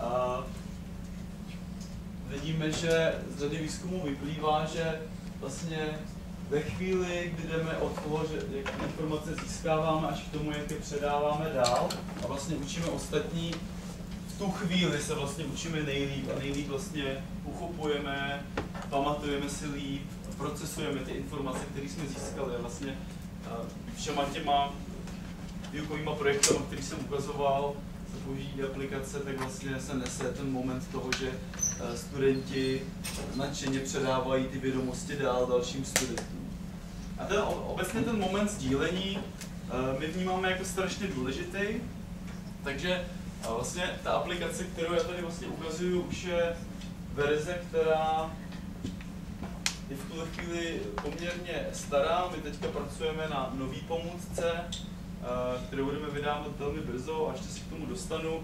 Vidíme, že z řady výzkumů vyplývá, že vlastně ve chvíli, kdy jdeme od toho, že jak informace získáváme, až k tomu, jak je předáváme dál a vlastně učíme ostatní, v tu chvíli se vlastně učíme nejlíp a nejlíp vlastně uchopujeme, pamatujeme si líp, procesujeme ty informace, které jsme získali. Vlastně všema těma výukovýma projektama, který jsem ukazoval, se použijí aplikace, tak vlastně se nese ten moment toho, že studenti nadšeně předávají ty vědomosti dál dalším studentům. A obecně ten moment sdílení my vnímáme jako strašně důležitý, takže vlastně ta aplikace, kterou já tady vlastně ukazuju, už je verze, která je v tuhle chvíli poměrně stará. My teďka pracujeme na nový pomůcce, kterou budeme vydávat velmi brzo, a ještě se k tomu dostanu,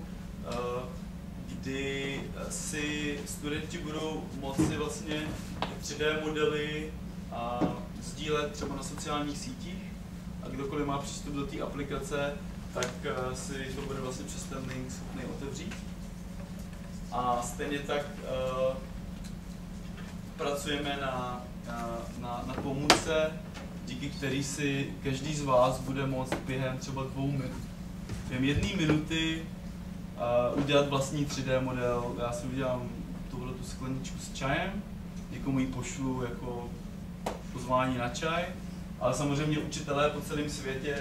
kdy si studenti budou moci vlastně 3D modely sdílet třeba na sociálních sítích, a kdokoliv má přístup do té aplikace, tak si to bude vlastně přes ten link schopný otevřít. A stejně tak pracujeme na pomůcce, díky který si každý z vás bude moct během třeba 2 minut, během 1 minuty udělat vlastní 3D model. Já si udělám tuhletu skleničku s čajem, někomu ji pošlu jako pozvání na čaj, ale samozřejmě učitelé po celém světě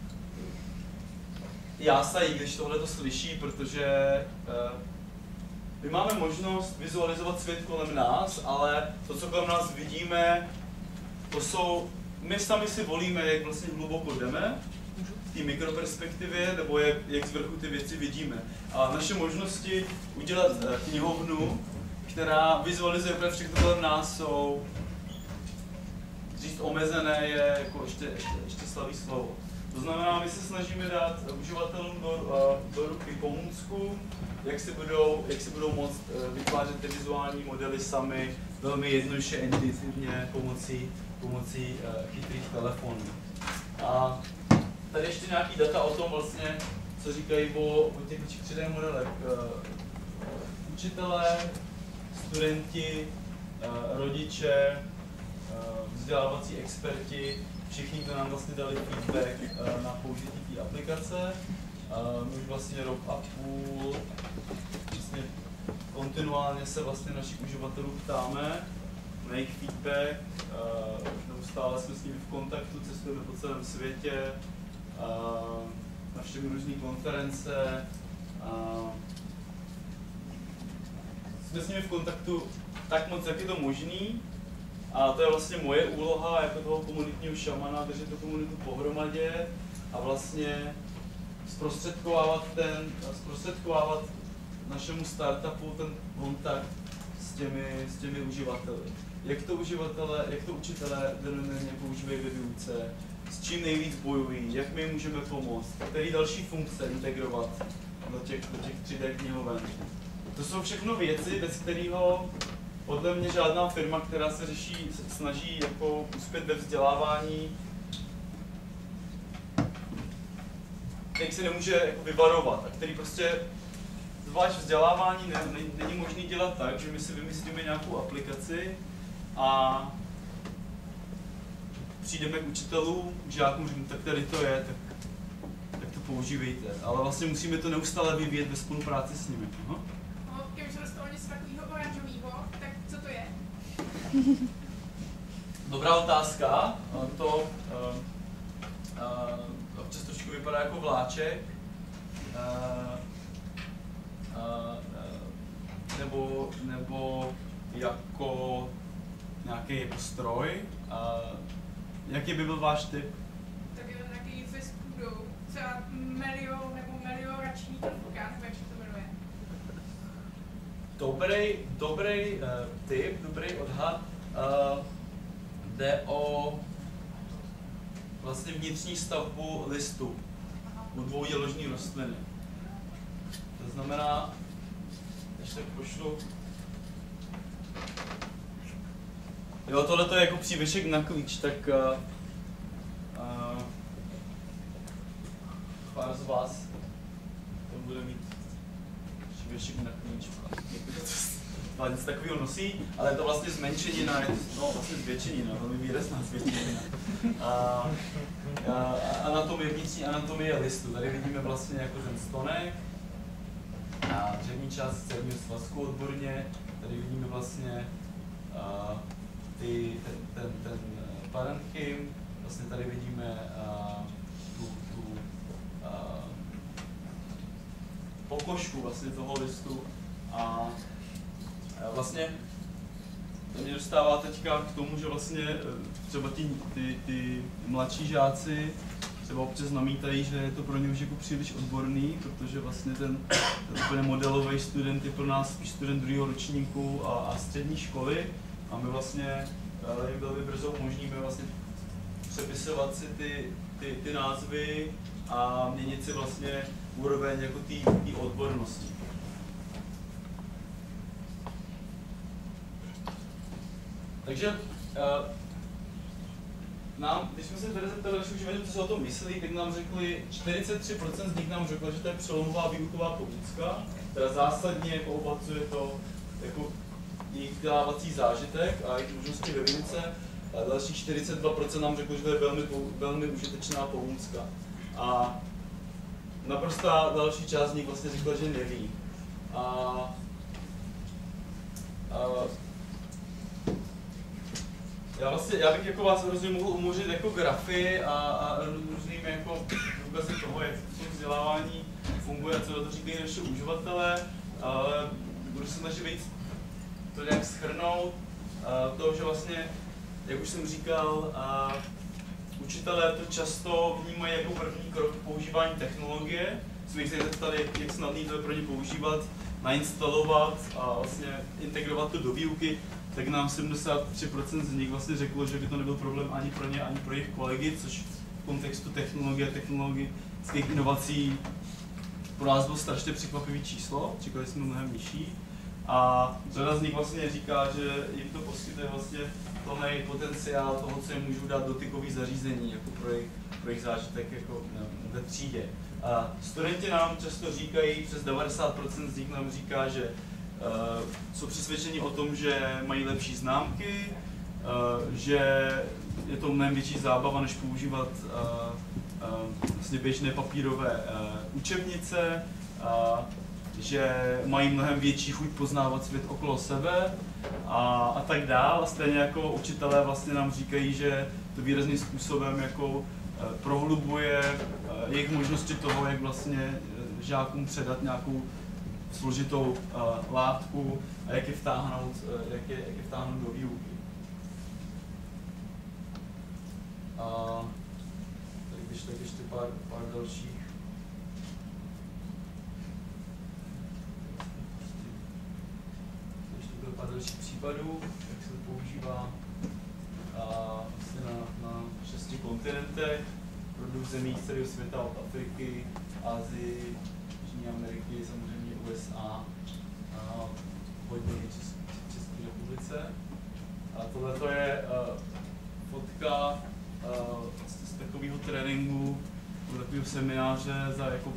jásají, když tohle to slyší, protože my máme možnost vizualizovat svět kolem nás, ale to, co kolem nás vidíme, to jsou, my sami si volíme, jak vlastně hluboko jdeme v té mikroperspektivě, nebo jak z vrchu ty věci vidíme. A naše možnosti udělat knihovnu, která vizualizuje úplně všechno kolem nás, jsou, říct omezené je jako ještě slabý slovo. To znamená, my se snažíme dát uživatelům do ruky pomůcku, jak si budou moct vytvářet ty vizuální modely sami, velmi jednoduše, intuitivně pomocí chytrých telefonů. A tady ještě nějaký data o tom vlastně, co říkají o těch 3D modelech. Učitelé, studenti, rodiče, vzdělávací experti, všichni, kdo nám vlastně dali feedback na použití té aplikace. My už vlastně 1,5 roku vlastně kontinuálně se vlastně našich uživatelů ptáme na jejich feedback, neustále jsme s nimi v kontaktu, cestujeme po celém světě, navštěvujeme různé konference, jsme s nimi v kontaktu tak moc, jak je to možný. A to je vlastně moje úloha jako toho komunitního šamana, držet tu komunitu pohromadě a vlastně zprostředkovávat našemu startupu ten kontakt s těmi uživateli. Jak to učitelé dennodenně používají ve výuce, s čím nejvíc bojují, jak my jim můžeme pomoct, které další funkce integrovat do těch 3D knihoven. To jsou všechno věci, bez kterého podle mě žádná firma, která se snaží jako uspět ve vzdělávání, jak se nemůže jako vyvarovat, a který prostě, zvlášť vzdělávání, není možné dělat tak, že my si vymyslíme nějakou aplikaci a přijdeme k učitelům, k žákům, říkáme, tak tady to je, tak to používejte. Ale vlastně musíme to neustále vyvíjet ve spolupráci s nimi. Aha. Kdyby se dostalo něco takového oranžového, tak co to je? Dobrá otázka. To občas trošku vypadá jako vláček. Nebo jako nějaký jako stroj. Jaký by byl váš typ? Tak je to nějaký ze spůdou, třeba meliorační trubka, nebo jak se to jmenuje. Dobrý tip, dobrý odhad. Jde o vlastně vnitřní stavbu listu u dvouděložní rostliny. To znamená, ještě pošlu. Jo, tohle je jako přívěšek na klíč, tak pár z vás to bude mít přívěšek na klíč. Ale něco takového nosí, ale je to vlastně zmenšenina, vlastně zvětšenina, velmi výrazná zvětšenina. Vnitřní anatomie listu. Tady vidíme vlastně jako ten stonek, a přední část cévního svazku odborně. Tady vidíme vlastně ten parenchym, vlastně tady vidíme tu pokožku vlastně toho listu. A vlastně to mě dostává teďka k tomu, že vlastně třeba ty mladší žáci třeba občas namítají, že je to pro ně už jako příliš odborný, protože vlastně ten úplně modelový student je pro nás spíš student 2. ročníku a střední školy, a my vlastně jim velmi brzo umožníme vlastně přepisovat si ty názvy a měnit si vlastně úroveň jako té odbornosti. Takže když jsme se tady zeptali našich uživatelů, co si o tom myslí, tak nám řekli, 43% z nich nám řeklo, že to je přelomová výuková pomůcka, která zásadně jako obohacuje to jako jejich vzdělávací zážitek a jejich možnosti ve výuce. A dalších 42% nám řeklo, že to je velmi užitečná pomůcka. A naprostá další část z nich vlastně řekla, že neví. Já bych jako vás hrozně mohl umožnit jako grafy a různými jako důkazy toho, jak to vzdělávání funguje a co to říkají naše uživatelé, ale budu se snažit víc to nějak shrnout. To, že vlastně, jak už jsem říkal, učitelé to často vnímají jako první krok k používání technologie. Jsme se zeptali, jak snadný to je pro ně používat, nainstalovat a vlastně integrovat to do výuky, tak nám 73% z nich vlastně řeklo, že by to nebyl problém ani pro ně, ani pro jejich kolegy, což v kontextu technologie a technologických inovací pro nás bylo strašně překvapivý číslo, čekali jsme mnohem nižší. A řada z nich vlastně říká, že jim to poskytuje vlastně plný potenciál toho, co jim můžou dát dotykové zařízení jako pro jejich zážitek jako ve třídě. A studenti nám často říkají, přes 90% z nich nám říká, že jsou přesvědčeni o tom, že mají lepší známky, že je to mnohem větší zábava, než používat vlastně běžné papírové učebnice, že mají mnohem větší chuť poznávat svět okolo sebe a tak dál. A stejně jako učitelé vlastně nám říkají, že to výrazným způsobem jako prohlubuje jejich možnosti toho, jak vlastně žákům předat nějakou složitou látku a jak je vtáhnout do výuky. Tak ještě pár dalších. Pár dalších případů, jak se to používá vlastně na 6 kontinentech, v zemích celého světa, od Afriky, Asii, Jižní Ameriky, samozřejmě USA, hodně i České republice. A tohle je fotka z takového tréninku, takového semináře za jako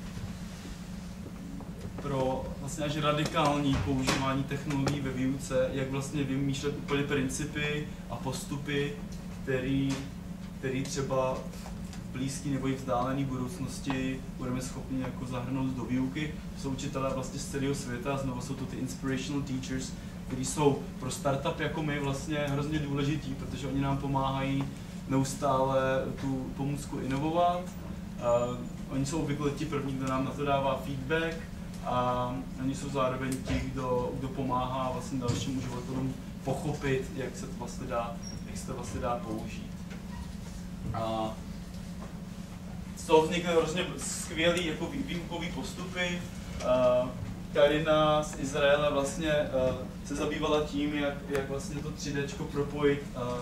pro vlastně až radikální používání technologií ve výuce, jak vlastně vymýšlet úplně principy a postupy, který třeba v blízké nebo i vzdálené budoucnosti budeme schopni jako zahrnout do výuky. Jsou učitelé vlastně z celého světa, znovu jsou to ty inspirational teachers, kteří jsou pro startup jako my vlastně hrozně důležití, protože oni nám pomáhají neustále tu pomůcku inovovat. Oni jsou obvykle ti první, kdo nám na to dává feedback, a oni jsou zároveň ti, kdo pomáhá vlastně dalším uživatelům pochopit, jak se to vlastně dá použít. A z toho vznikly hrozně skvělý jako výukový postupy. Karina z Izraele vlastně se zabývala tím, jak vlastně to 3D propojit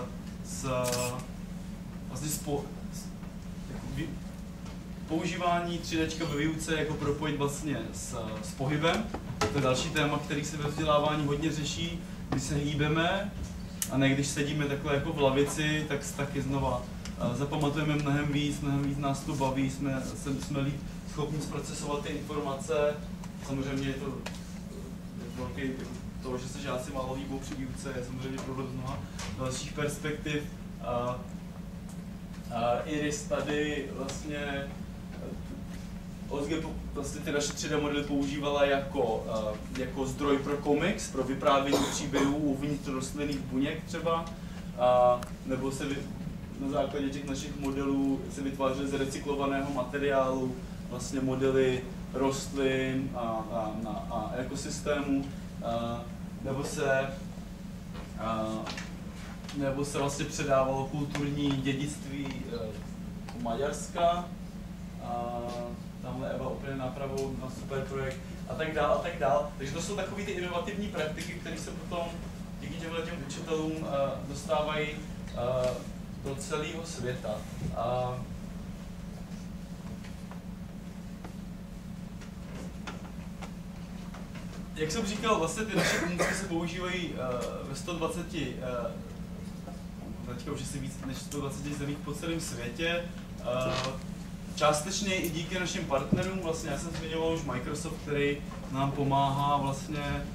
používání 3D ve výuce jako propojit vlastně s pohybem. To je další téma, který se ve vzdělávání hodně řeší, když se hýbeme a ne když sedíme takhle jako v lavici, tak je znova zapamatujeme mnohem víc nás to baví, jsme líp schopni zprocesovat ty informace. Samozřejmě je to velký, to, že se žáci málo hýbou při výuce, je samozřejmě problém z mnoha dalších perspektiv. Iris tady vlastně vlastně ty naše 3D modely používala jako zdroj pro komiks, pro vyprávění příběhů uvnitř rostlinných buněk třeba, nebo se na základě těch našich modelů se vytvářely z recyklovaného materiálu vlastně modely rostlin a ekosystémů, nebo se vlastně předávalo kulturní dědictví Maďarska. Tamhle Eva úplně napravou na super projekt a tak dál. Takže to jsou takové ty inovativní praktiky, které se potom díky těm učitelům dostávají do celého světa. jak jsem říkal, vlastně ty naše pomůcky se používají ve 120, teďka už asi víc než 120 zemích po celém světě. Částečně i díky našim partnerům, vlastně já jsem zmiňoval už Microsoft, který nám pomáhá vlastně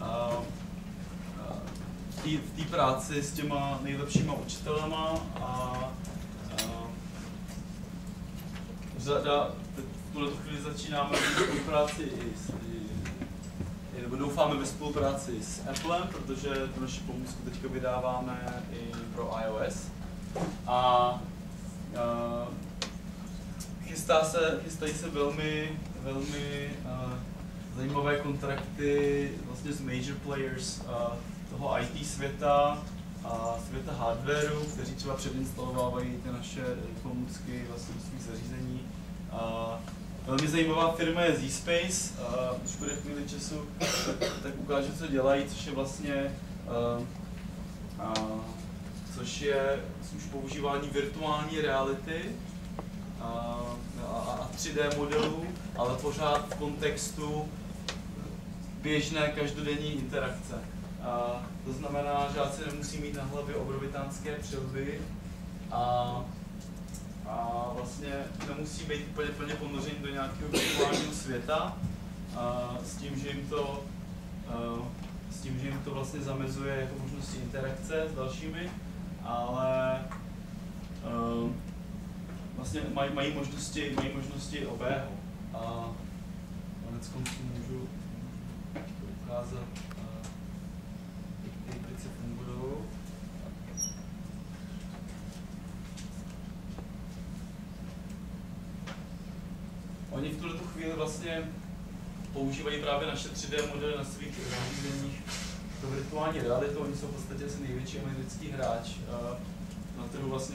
v té práci s těma nejlepšíma učitelema a v tuhle chvíli začínáme spolupráci nebo doufáme ve spolupráci s Applem, protože tu naši pomůcku teďka vydáváme i pro iOS. Chystají se velmi zajímavé kontrakty vlastně s major players toho IT světa a světa hardwareu, kteří třeba předinstalovávají ty naše pomůcky vlastně do svých zařízení. Velmi zajímavá firma je zSpace, už bude chvíli času, tak ukážu, co dělají, což je vlastně což je používání virtuální reality a 3D modelů, ale pořád v kontextu běžné každodenní interakce. To znamená, že žáci nemusí mít na hlavě obrovitánské přilby a vlastně nemusí být plně ponoření do nějakého virtuálního světa s tím, že jim to vlastně zamezuje jako možnosti interakce s dalšími, ale vlastně mají možnosti obého. A konec konců můžu ukázat, jak ty věci fungují. Oni v tuto chvíli vlastně používají právě naše 3D modely na svých zařízeních pro virtuální realitu. Oni jsou v podstatě asi největší americký hráč na trhu vlastně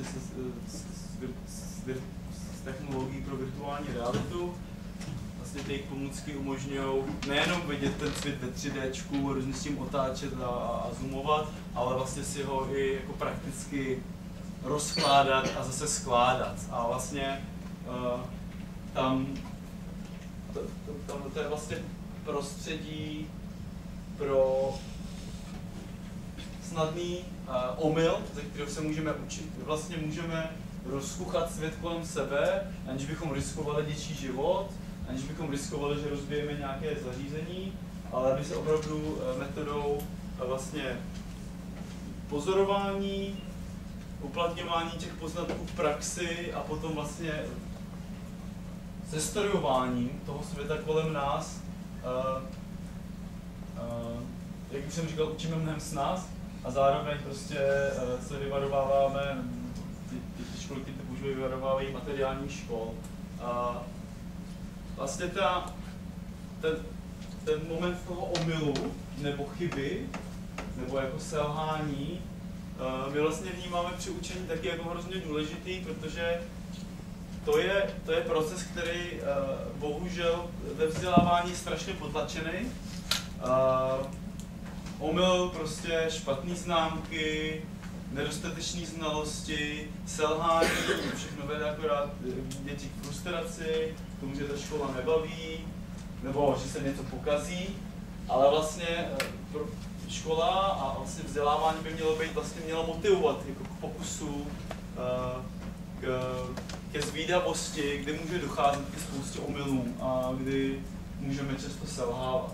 s technologií pro virtuální realitu. Vlastně ty jejich pomůcky umožňují nejenom vidět ten svět ve 3D, různě s tím otáčet a zoomovat, ale vlastně si ho i jako prakticky rozkládat a zase skládat. A vlastně to je vlastně prostředí pro snadný omyl, ze kterého se můžeme učit. Vlastně můžeme rozkuchat svět kolem sebe, aniž bychom riskovali něčí život, aniž bychom riskovali, že rozbijeme nějaké zařízení, ale aby se opravdu metodou vlastně pozorování, uplatňování těch poznatků v praxi a potom vlastně zestrojováním toho světa kolem nás, jak už jsem říkal, učíme mnohem s nás a zároveň prostě se vyvarováváme, ty školky ty vyvarovávají materiálních škol. Vlastně ten moment toho omylu nebo chyby nebo jako selhání my vlastně vnímáme při učení taky jako hrozně důležitý, protože to je proces, který bohužel ve vzdělávání je strašně potlačený. Omyl, prostě špatné známky, nedostatečné znalosti, selhání, všechno vede akorát děti k frustraci, k tomu, že ta škola nebaví, nebo že se něco pokazí, ale vlastně škola a vlastně vzdělávání by mělo motivovat jako k pokusu, ke zvídavosti, kdy může docházet ke spoustě omylům a kdy můžeme často selhávat.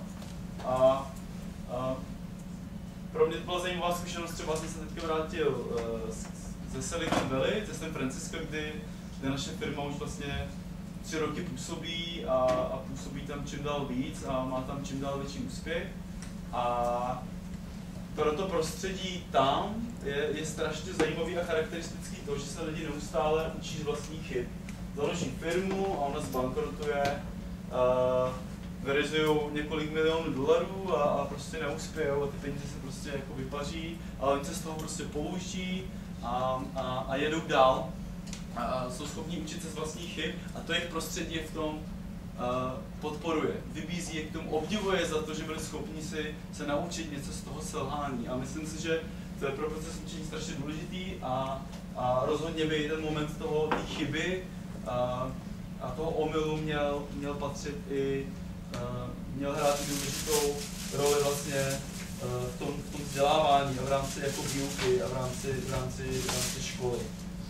Pro mě to byla zajímavá zkušenost, třeba jsem se teďka vrátil ze Silicon Valley, ze San Francisca, kde naše firma už vlastně 3 roky působí a působí tam čím dál víc a má tam čím dál větší úspěch. A proto prostředí tam je strašně zajímavý a charakteristický to, že se lidi neustále učí z vlastních chyb. Založí firmu a ona zbankrotuje, vyrizují několik milionů dolarů a prostě neuspějou a ty peníze se prostě jako vypaří, ale oni se z toho prostě poučí a jedou dál. Jsou schopni učit se z vlastních chyb a to jejich prostředí je v tom podporuje, vybízí je k tomu, obdivuje za to, že byli schopni se naučit něco z toho selhání. A myslím si, že to je pro proces učení strašně důležitý a rozhodně by ten moment té chyby a toho omylu měl patřit i, měl hrát důležitou roli vlastně v tom vzdělávání a v rámci jako výuky a v rámci školy.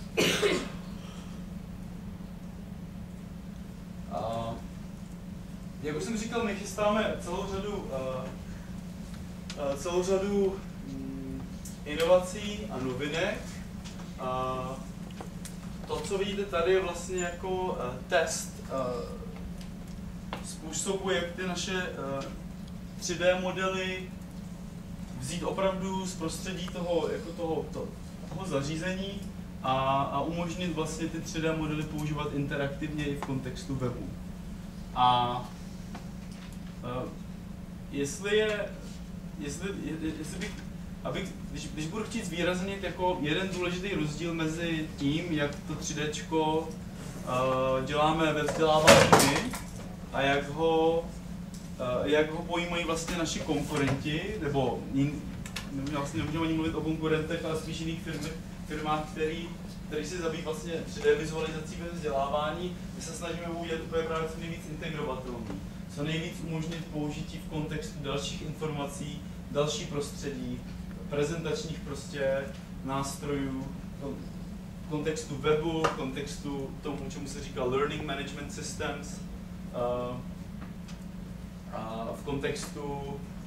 A jak už jsem říkal, my chystáme celou řadu inovací a novinek. To, co vidíte tady, je vlastně jako test způsobu, jak ty naše 3D modely vzít opravdu z prostředí toho zařízení a umožnit vlastně ty 3D modely používat interaktivně i v kontextu webu. A když budu chtít zvýraznit jako jeden důležitý rozdíl mezi tím, jak to 3Dčko děláme ve vzdělávání my a jak ho pojímají vlastně naši konkurenti, nebo vlastně nemůžeme ani mluvit o konkurentech, ale spíš jiných firmách, který se zabývají vlastně 3D vizualizací ve vzdělávání. My se snažíme udělat úplně právě co nejvíc integrovatelný, co nejvíc umožnit použití v kontextu dalších informací, další prostředí, prezentačních prostě nástrojů, v kontextu webu, v kontextu tomu, čemu se říká Learning Management Systems, a v kontextu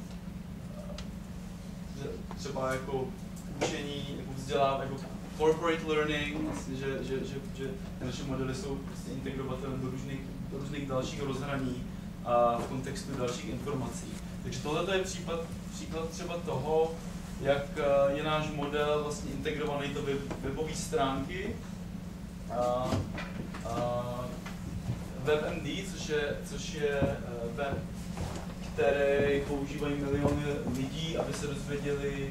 třeba jako učení, jako vzdělávání, jako corporate learning, vlastně, že naše modely jsou prostě integrovatelné do různých dalších rozhraní a v kontextu dalších informací. Takže tohle je příklad třeba toho, jak je náš model vlastně integrovaný do webové stránky. WebMD, což je web, který používají miliony lidí, aby se dozvěděli,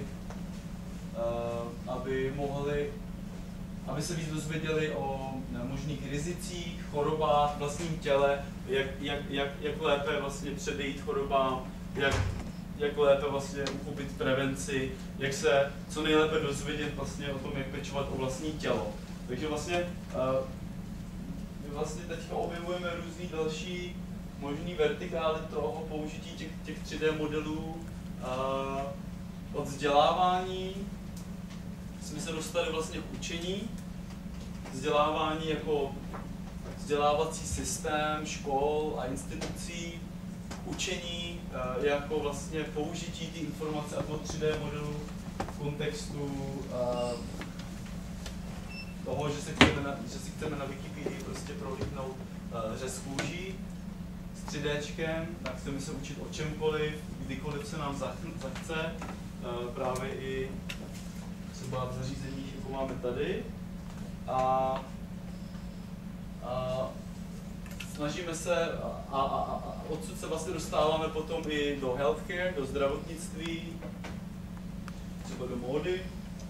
aby se víc dozvěděli o možných rizicích, chorobách, vlastním těle, jak lépe vlastně předejít chorobám, jak lépe vlastně uchopit prevenci, jak se co nejlépe dozvědět vlastně o tom, jak pečovat o vlastní tělo. Takže vlastně my vlastně teďka objevujeme různý další možný vertikály toho použití těch 3D modelů od vzdělávání. Jsme se dostali vlastně k učení, vzdělávání jako vzdělávací systém škol a institucí, učení jako vlastně použití ty informace a toho 3D modelu v kontextu toho, že si chceme na Wikipedii prostě prolítnout řez kůží s 3Dčkem, tak chceme se učit o čemkoliv, kdykoliv se nám zachce, právě i třeba v zařízeních, jako máme tady. A snažíme se, a odsud se vlastně dostáváme potom i do healthcare, do zdravotnictví, třeba do módy.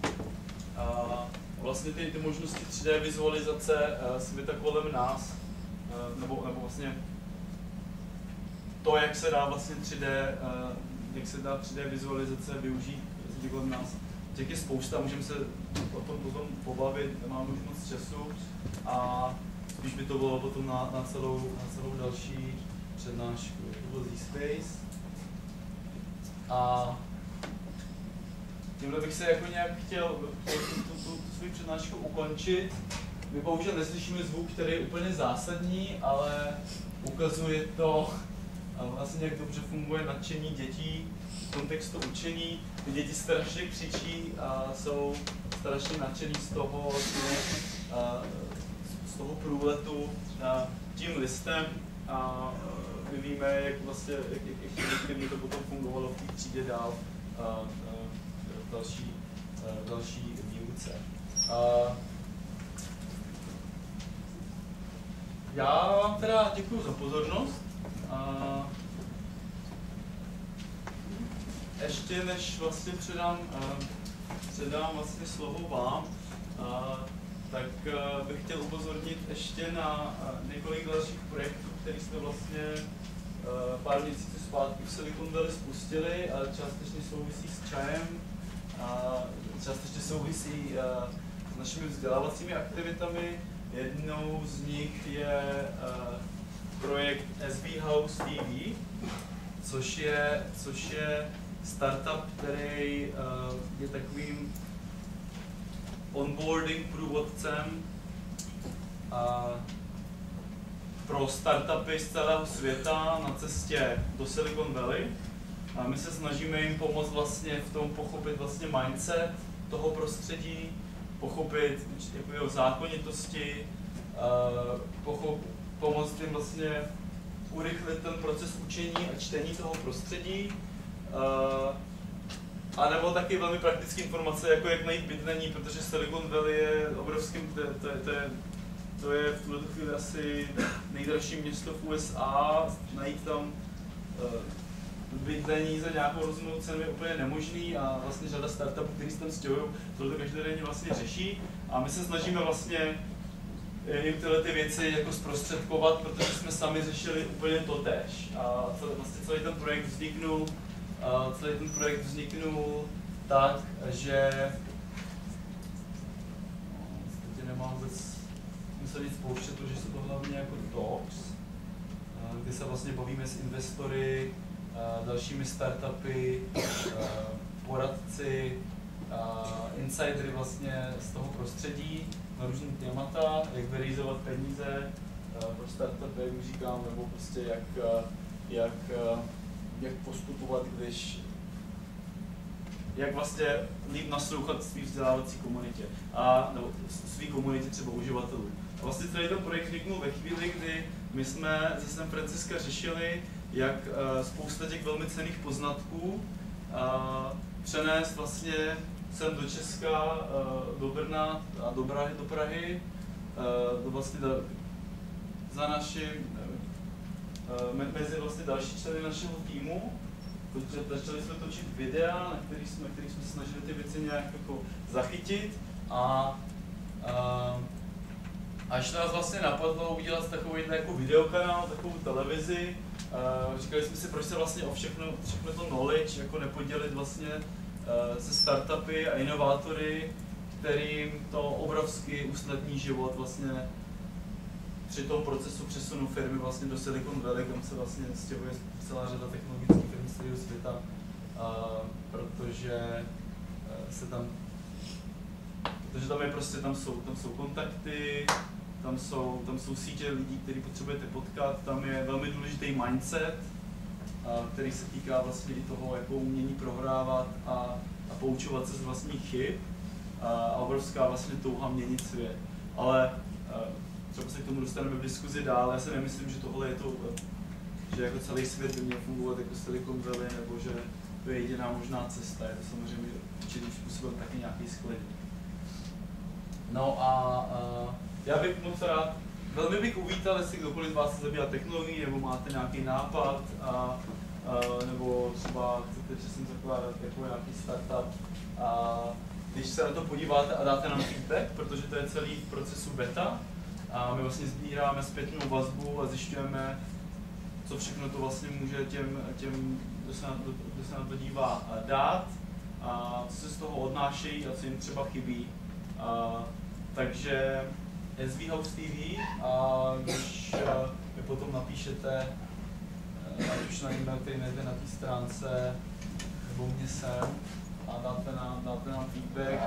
Vlastně ty možnosti 3D vizualizace světa kolem nás, nebo vlastně to, jak se dá vlastně 3D vizualizace využít kolem nás. Těch je spousta, můžeme se o tom potom pobavit, nemám už moc času a spíš by to bylo potom na celou další přednášku. To byl Z-Space. A tímhle bych se jako nějak chtěl tu svou přednášku ukončit. My bohužel neslyšíme zvuk, který je úplně zásadní, ale ukazuje to vlastně, jak dobře funguje nadšení dětí v kontextu učení. Ty děti strašně křičí a jsou strašně nadšený z toho průletu tím listem a my víme, jak vlastně, jak efektivně to potom fungovalo v té třídě dál v další výuce. Já vám teda děkuji za pozornost. Ještě než vlastně předám vlastně slovo vám, tak bych chtěl upozornit ještě na několik dalších projektů, které jsme vlastně pár měsíců zpátky v Silicon Valley spustili, ale částečně souvisí s čajem, částečně souvisí s našimi vzdělávacími aktivitami. Jednou z nich je projekt SB House TV, což je startup, který je takovým onboarding průvodcem pro startupy z celého světa na cestě do Silicon Valley. A my se snažíme jim pomoct vlastně v tom pochopit vlastně mindset toho prostředí, pochopit jako jeho zákonitosti, pomoct jim vlastně urychlit ten proces učení a čtení toho prostředí. A nebo taky velmi praktické informace, jako jak najít bydlení, protože Silicon Valley je obrovským, to je v tuto chvíli asi nejdražší město v USA, najít tam bydlení za nějakou rozumnou cenu je úplně nemožný a vlastně řada startupů, který se tam stěhují, tohle každodenně vlastně řeší a my se snažíme vlastně jim tyhle ty věci jako zprostředkovat, protože jsme sami řešili úplně totéž. A celý ten projekt vzniknul tak, že teď nemám vůbec musel nic pouštět, protože jsou to hlavně jako talks, kdy se vlastně bavíme s investory, dalšími startupy, poradci, insidery vlastně z toho prostředí na různý témata, jak vyrealizovat peníze pro startupy, jak říkám, nebo prostě jak postupovat, jak vlastně líp naslouchat svý vzdělávací komunitě, nebo svý komunitě třeba uživatelů. A vlastně celý ten projekt vzniknul ve chvíli, kdy my jsme ze San Francisca řešili, jak spousta těch velmi cenných poznatků přenést vlastně sem do Česka, do Brna a do Prahy, vlastně za naším, mezi vlastně další členy našeho týmu. Začali jsme točit videa, na kterých jsme se snažili ty věci nějak jako zachytit a až nás vlastně napadlo udělat takový jako videokanál, takovou televizi. Říkali jsme si, proč se vlastně o všechno to knowledge jako nepodělit vlastně se startupy a inovátory, kterým to obrovsky usnadní život vlastně při tom procesu přesunu firmy vlastně do Silicon Valley, kam se vlastně stěhuje celá řada technologických firm z celého světa, protože tam je prostě, tam jsou kontakty, tam jsou sítě lidí, který potřebujete potkat, tam je velmi důležitý mindset, který se týká vlastně i toho, jako umění prohrávat a poučovat se z vlastních chyb a obrovská vlastně touha měnit svět. Ale třeba se k tomu dostaneme v diskuzi dál, já si nemyslím, že tohle je to, že jako celý svět by měl fungovat jako Silicon Valley, nebo že to je jediná možná cesta, je to samozřejmě určitým způsobem taky nějaký sklid. No a já bych moc rád, velmi bych uvítal, jestli kdokoliv z vás se zabývá technologií, nebo máte nějaký nápad, nebo třeba chcete časem zakládat jako nějaký startup. Když se na to podíváte a dáte nám feedback, protože to je celý v procesu beta, a my vlastně sbíráme zpětnou vazbu a zjišťujeme, co všechno to vlastně může těm kdo se na to dívá, dát, a co se z toho odnášejí a co jim třeba chybí. Takže SV House TV, a když mi potom napíšete, ať už na e-mail, který najdete na té stránce, nebo mě sem, a dáte nám feedback.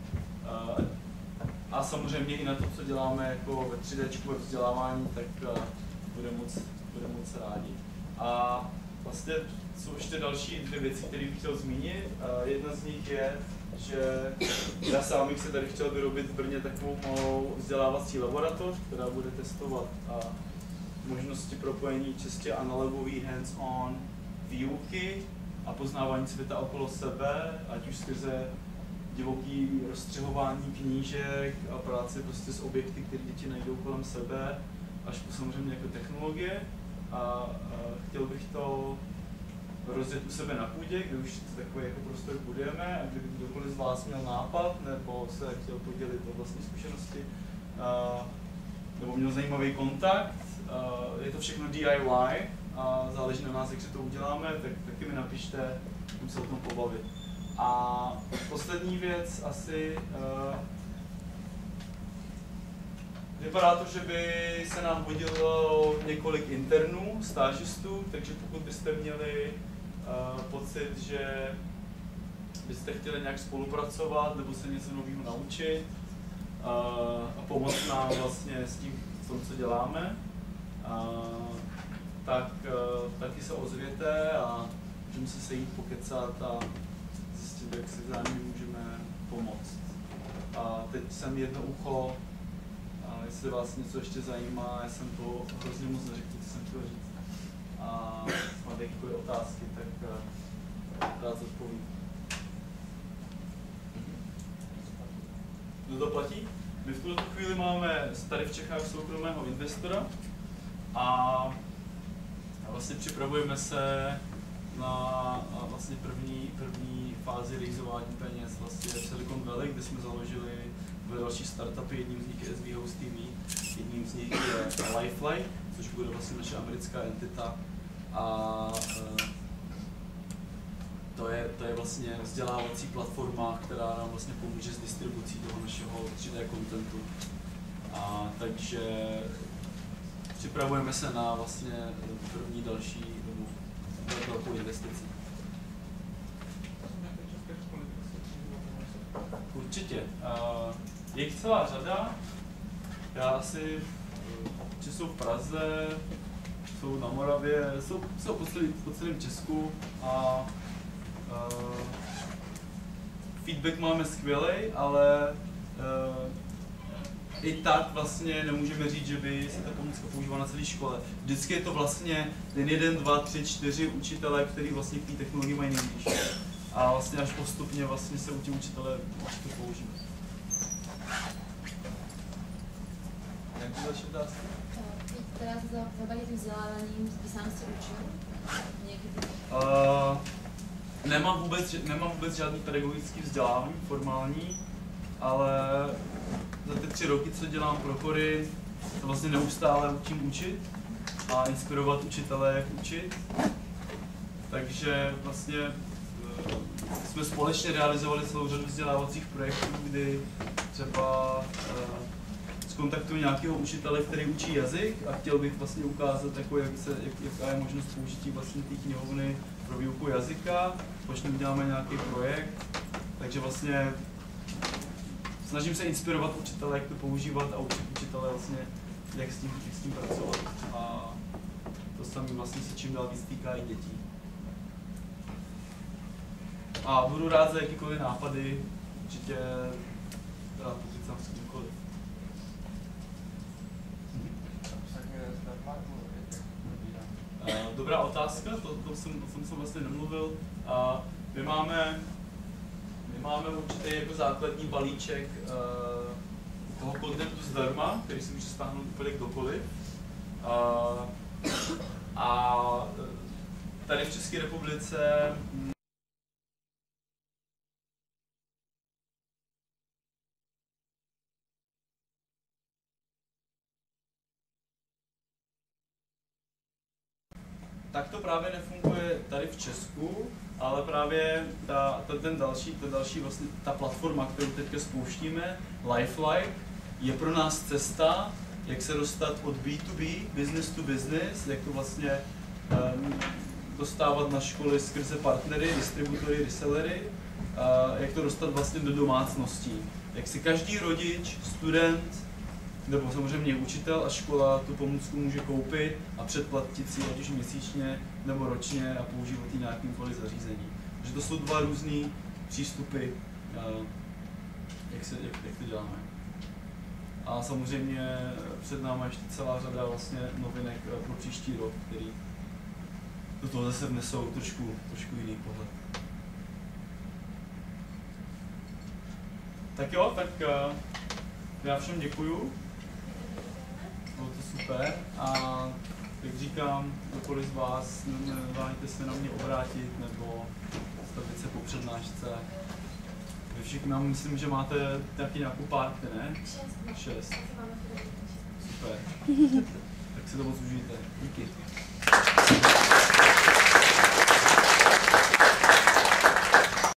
A samozřejmě i na to, co děláme jako ve 3D ve vzdělávání, tak budeme moc rádi. A vlastně jsou ještě další dvě věci, které bych chtěl zmínit. Jedna z nich je, že já sám bych se tady chtěl vyrobit v Brně takovou malou vzdělávací laboratoř, která bude testovat možnosti propojení čistě analogový hands-on výuky a poznávání světa okolo sebe, ať už skrze divoký rozstřihování knížek a práci prostě s objekty, které děti najdou kolem sebe, až po samozřejmě jako technologie. A chtěl bych to rozjet u sebe na půdě, kde už takový jako prostor budujeme, a kdyby kdokoliv z vás měl nápad nebo se chtěl podělit o vlastní zkušenosti, nebo měl zajímavý kontakt, je to všechno DIY a záleží na nás, jak si to uděláme, tak taky mi napište, můžeme se o tom pobavit. A poslední věc asi, Vypadá to, že by se nám hodilo několik internů, stážistů, takže pokud byste měli pocit, že byste chtěli nějak spolupracovat nebo se něco nového naučit a pomoct nám vlastně s tím, co děláme, tak taky se ozvěte a můžeme se sejít, pokecat a zjistit, jak si vzájemně můžeme pomoct. A teď jsem jedno ucho, a jestli vás něco ještě zajímá, já jsem to hrozně moc neřekl, co jsem chtěl říct. A máte jakékoliv otázky, tak rád zodpovím. Kdo to platí? My v tuto chvíli máme tady v Čechách soukromého investora a vlastně připravujeme se na vlastně první fázi rejzování peněz vlastně v Silicon Valley, kde jsme založili další startupy, jedním z nich je SV Host TV, jedním z nich je Lifeline, což bude vlastně naše americká entita a to je vlastně vzdělávací platforma, která nám vlastně pomůže s distribucí toho našeho 3D contentu. Takže připravujeme se na vlastně první další velkou investici. Určitě. Je jich celá řada. Já asi jsou v Praze, jsou na Moravě, jsou po celém Česku a feedback máme skvělý, ale i tak vlastně nemůžeme říct, že by se ta pomůcka používala na celé škole. Vždycky je to vlastně ten 1, 2, 3, 4 učitelé, kteří vlastně k té technologii mají nejblíž. A vlastně až postupně vlastně se učí učitelé to používat. Jak to další otázky? Teda zabavit tím vzděláváním, ty sám si učil? Někdy? Nemám vůbec žádný pedagogický vzdělávání formální, ale za ty 3 roky, co dělám pro Kory, to vlastně neustále učím učit a inspirovat učitele, jak učit. Takže vlastně jsme společně realizovali celou řadu vzdělávacích projektů, kdy třeba zkontaktuji nějakého učitele, který učí jazyk a chtěl bych vlastně ukázat, jaká je možnost použití vlastně té knihovny pro výuku jazyka. Společně uděláme nějaký projekt, takže vlastně snažím se inspirovat učitele, jak to používat a učit učitele vlastně, jak s tím pracovat. A to samé vlastně se čím dál víc týká i dětí. A budu rád za jakýkoliv nápady, určitě rád pokycám s kýmkoliv. Dobrá otázka, to jsem vlastně nemluvil. My máme určitě jako základní balíček toho contentu zdarma, který si může stáhnout úplně kdokoliv. A tady v České republice tak to právě nefunguje tady v Česku, ale právě ta platforma, kterou teďka spouštíme, Lifeline, je pro nás cesta, jak se dostat od B2B, business to business, jak to vlastně dostávat na školy skrze partnery, distributory, resellery, jak to dostat vlastně do domácností. Jak si každý rodič, student, nebo samozřejmě učitel a škola tu pomůcku může koupit a předplatit si ať už měsíčně nebo ročně a používat ji na jakýmkoliv zařízení. Takže to jsou 2 různý přístupy, jak to děláme. A samozřejmě před námi ještě celá řada vlastně novinek pro příští rok, který do toho zase vnesou trošku jiný pohled. Tak jo, tak já všem děkuju. Bylo to super a jak říkám, kdokoliv z vás, neváhejte se na mě obrátit nebo stavit se po přednášce. Vy všichni, myslím, že máte nějakou party, ne? 6. Super. Tak si to moc užijte. Díky.